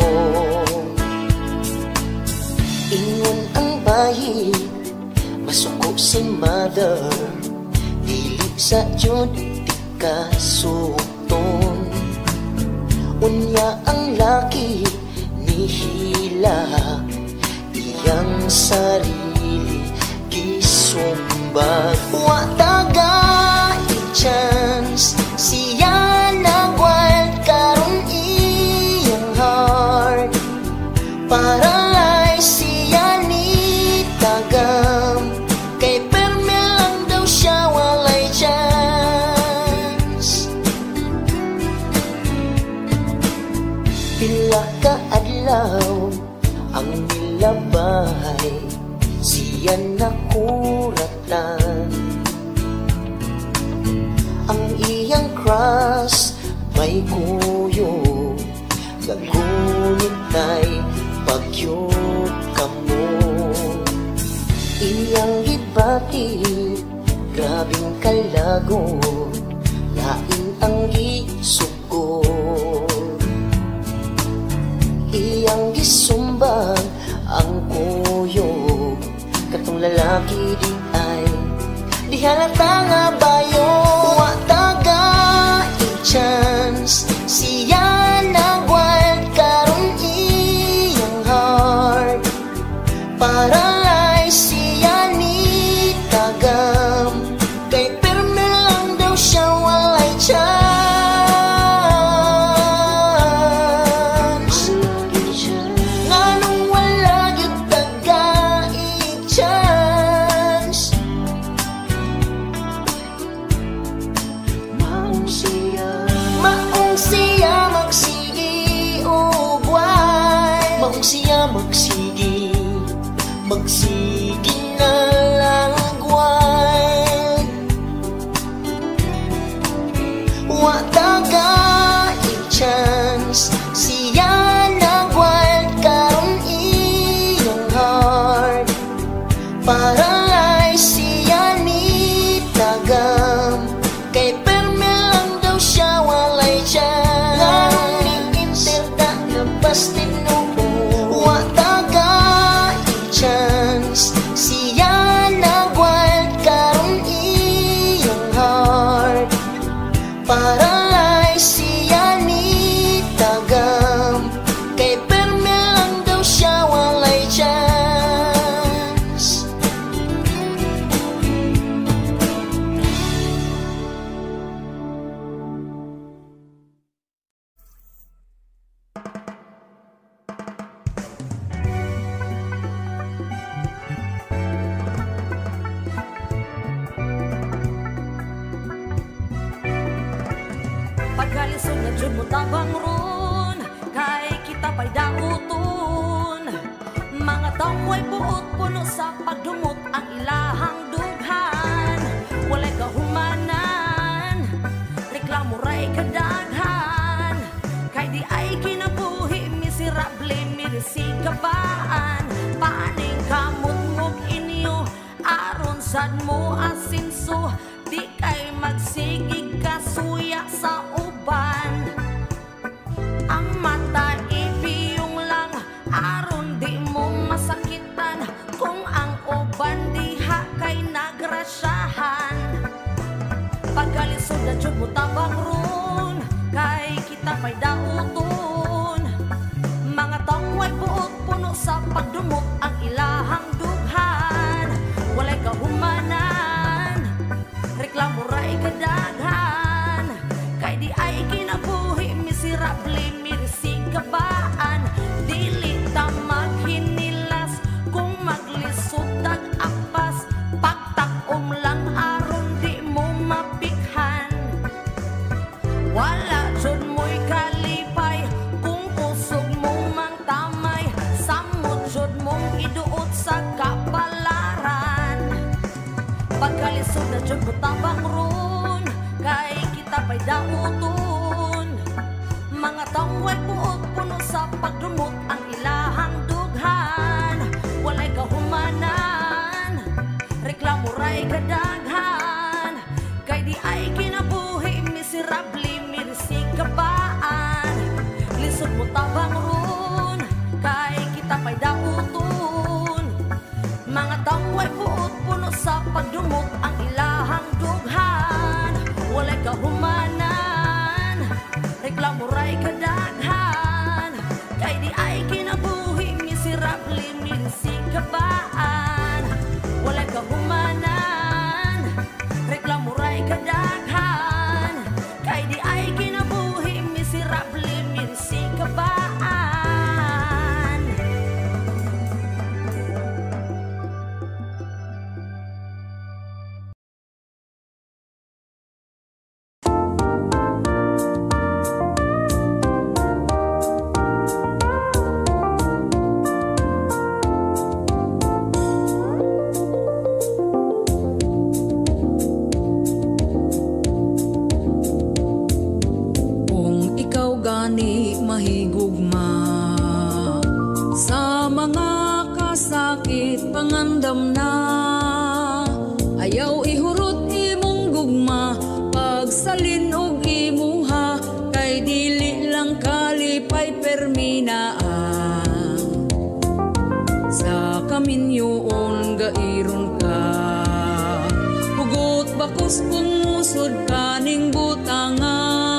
Ingon ang bayi, masuko si mother, dili sa jud di kasukton. Unya ang laki nihila, iyang sarili gisumbag. Wa taga i-chance, siya nagwild karon iyang heart. Paralay siya ni tagam, kay permi lang daw siya walay chance. Pila ka adlaw ang nilabay, siya nakuratan. Ang iyang cross may kuyo, gagunit ay pagyo kamo. Iyang gibati, grabing kalago, lain ang gisugod. Iyang gisumbang ang kuyo, katong lalaki di ay di halata nga bayo. Wa taga i-chance, siya nagwild karon iyang heart. Paralay siya ni tagam, kay permi lang daw siya walay chance. Magsigi na lang agway. Wa taga i-chance, siya nagwild karon iyang heart. Paralay siya ni tagam, kay permi lang daw siya walay chance. Ngarong ni interda na bastid no. Wa taga chance, siya nagwild karon iyang heart. Paralay siya ni tagam, kay permi lang daw siya walay chance. Pagkalisod na dyan mo tabang ron, kay kita pa'y dauton. Mga tamoy buot puno sa pagdumot ang ilahang dughan. Walay kahumanan, reklamo ray kadaghan, kay di ay kinabuhi miserable mirisi kabaan. Paaning kamot mong inyo, aron sad mo asinso, di kay magsigig kasuya sa uban. Ang mata ibiyong lang, aron di mo masakitan, kung ang uban na jud mo tabang ron, kay kita pa'y dauton. Mga tangway buot puno sa pagdumot ang ilahang dughan. Walay kahumanan, reklamo ray kadaghan, kay di ay kinabuhi miserable mirisig kabaan. Dili ta maghinilas kung maglisod tag-apas, pagtakom lang aron di mo mapikhan. Wala jud mo'y kalipay kung kusog mo mang tamay, samot jud mong iduot sa kapalaran. Pagkalisod na jud mo tabang ron, kay kita pa'y dauton. Mga tangway buot puno sa pagdumot ang ilahang dughan. Walay kahumanan, reklamo ray kadaghan, kay di ay kinabuhi miserable mirisig kabaan. Lisod mo tabang ron, kay kita pa'y dauton. Mga tangway buot puno sa pagdumot ang ilahang dughan. Walay kahumanan, reklamo ray kadaghan, kay di ay kinabuhi miserable mirisig kabaan. Walay kahumanan, reklamo ray kadaghan, kay di ay kinabuhi miserable mirisig kabaan. Kung ikaw gani mahigugma sa mga kasakit pangandam na, ayaw ihurot imong gugma, pagsalin og imuha, kay dili lang kalipay perminaan. Sa kaminyoon gairon ka, hugot bakos pumusod kaning butanga.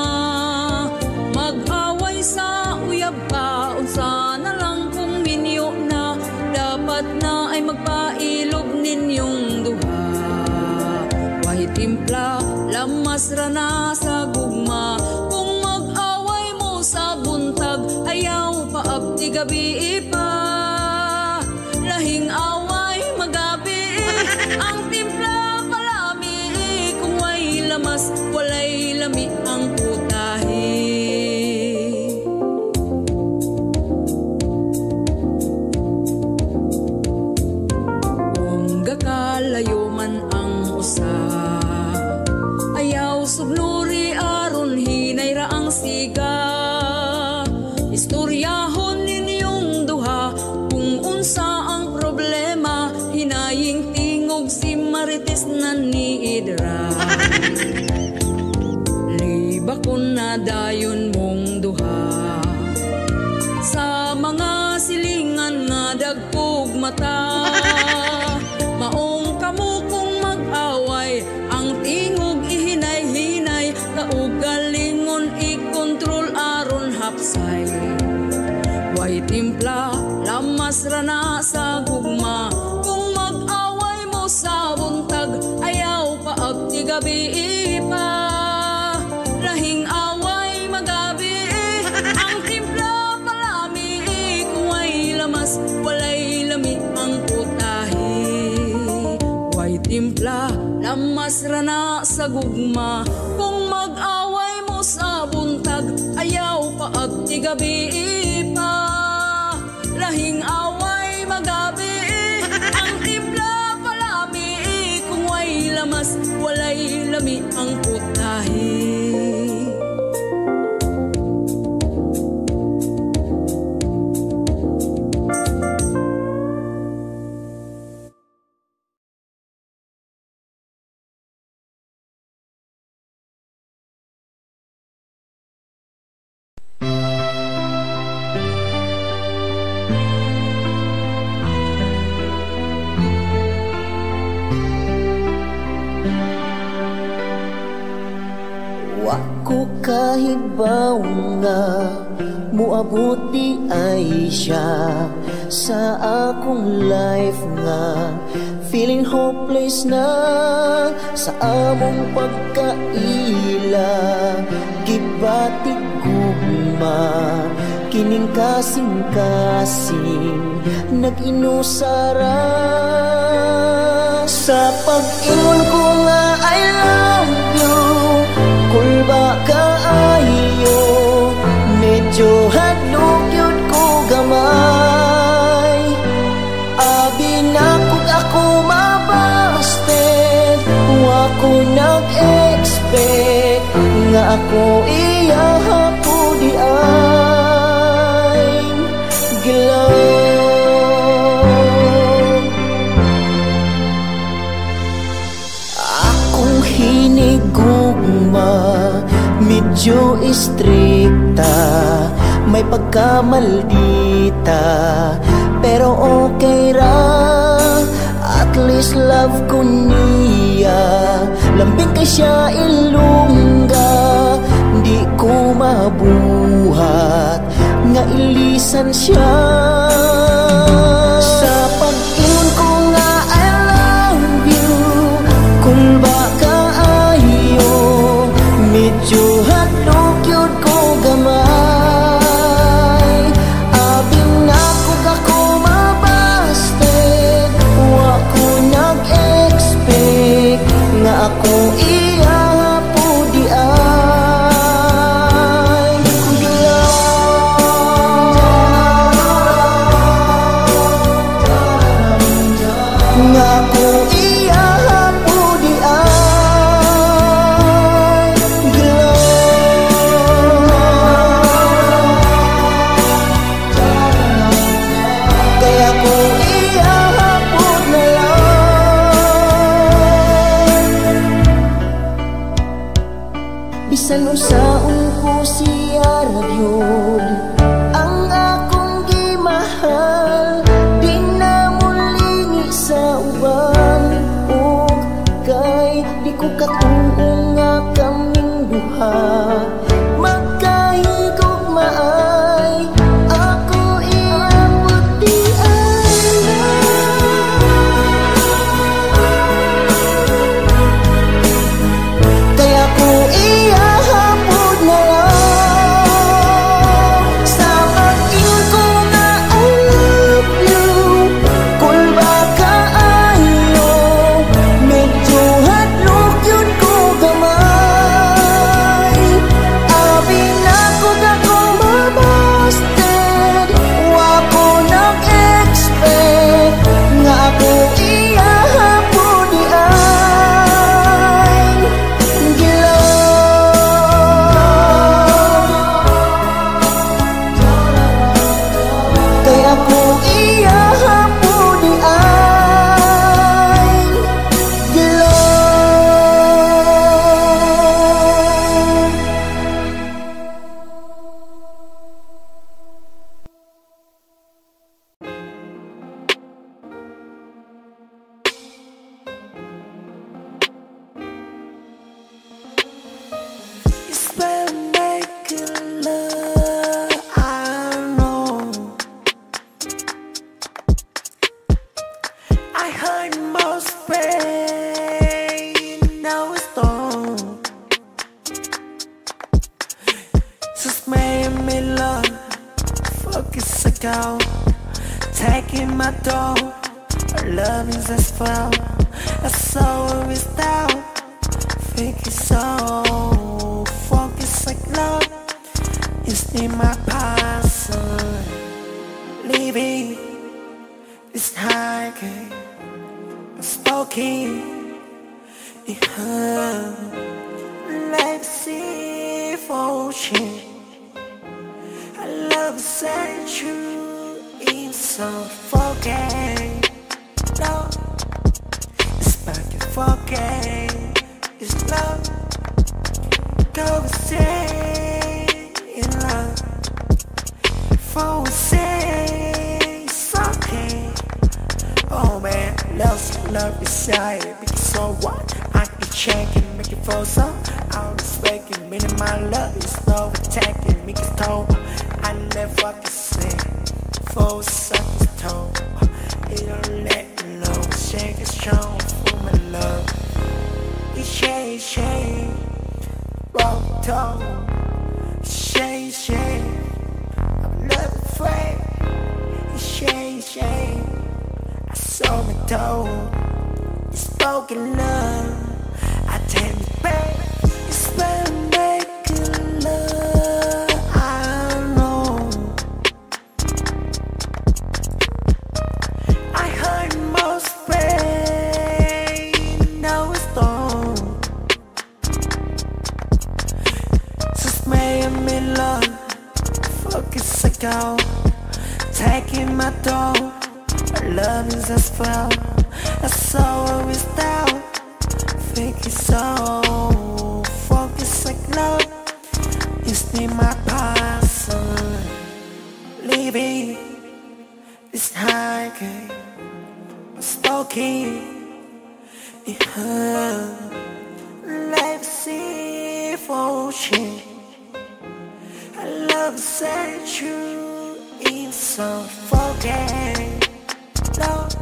Mag-away sa uyab ka, unsa na lang kung minyo na, dapat na ay magpailog ninyong duha. Wahit timpla, lamas ra na sa gugma, kung mag-away mo sa buntag, ayaw paabti gabi pa. Lahing away magabi, ang timpla palami, kung way lamas, walay lami ang putahe. Kung gakalayo man ang usa, ayaw sugnuri aron hinay ra ang siga. Istoryahon ninyong duha kung unsa ang problema, hinaying tingog si Marites na ni Idra. Libakon na dayon mong duha sa mga silingan nga dagkog mata. Maong kamo kung mag-away, ang tingog ihinay-hinay, kaugalingon ikontrol aron hapsay. Way timpla, lamas ra na sa gugma, kung mag-away mo sa buntag, ayaw paabti gabi pa. Lahing away magabi, ang timpla palami, kung way lamas, walay lami ang putahe. Way timpla, lamas ra na sa gugma, kung mag-away mo sa buntag, ayaw paabti gabi pa. Lahing away magabi, ang timpla palami, kung way lamas, walay lami ang putahe. ko kahibaw nga muabot di ay siya sa akong life nga feeling hopeless na sa among pagkaila gibatig gugma kining kasing-kasing nag-inusara sa pag-ingon ko nga I love you kulba kaayo medyo hadlok yun ko gamay abi na kung ako mabasted wako nag-expect nga ako iyahapo di ay gilaw akong hinigugma medyo istrikta may pagkamaldita pero okay ra at least love ko niya lambing kay siya ilungga di ko mabuhat nga ilisan siya sa pag-ingon ko nga I love you kung ba kaayo medyo hadlok yun ko gamay abing na kung ako mabasted wako nag-expect nga ako iyahapo di ay nga ako iyahapo di ay kaya ko iyahapo na lang bisan usaon ko siya ragyod ang akong gimahal di na mulingi sa uban o kay di ko katuo nga kaming duha magkahigog maay ako iabot di ay kaya ko iyahapon na lang sa pag-ingon ko nga I love you kung ba kaayo medyo hadlok yun ko gamay abi na kung ako mabasted wako nag-expect nga ako iyahapon di ay kaya ko iyahapo di ay gilaw It's better making love, I know. I heard most pain, now it's done. Just made me love, focus account, taking my door. Our love is as well, I saw it down. Think it's so focus like love is in my past. Leaving this high game, spoken in her. Let's see ocean. I love set you in so forget. No, it's back and forget. It's love, go stay in love. For say something. Oh man, love is shy. Because so what? I can checking, make it fall so. I'm respecting, meaning my love is no attacking, make it toll. I never can say, full suckers toe. It don't let me know, shake it strong for my love. It shake, rock toe. Shake, I'm not afraid. It shake, I saw me toe. It's spoken love, I tell you, babe. It's when I make love, I know. I heard most pain, now it's gone. Since me love, fuck it's a go. Taking my door, our love is as well. I saw it down, think it's so. Focus like love, it's in my person. Leaving this high game, I'm spoken. It hurt, life is ocean. I love set you in some forget. Love.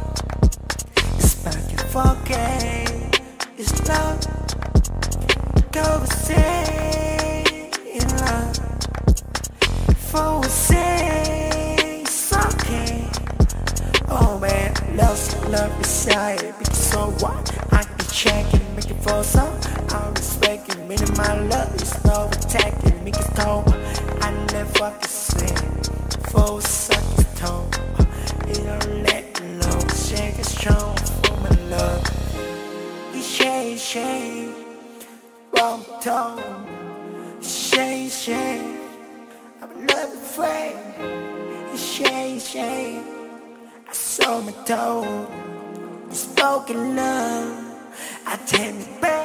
Forget it's love. Go say in love. For say it's okay. Oh man, love beside. Because so what? I can check it, make it fall so. I'm respecting, meaning my love is no attacking. Make it cold. I never can say. For suck it toe. It don't let me know. Shake it strong. Love, it shake, wrong tone. Shake, I'm not afraid. It shake, I saw my toe. It's spoken love, I tell me, baby.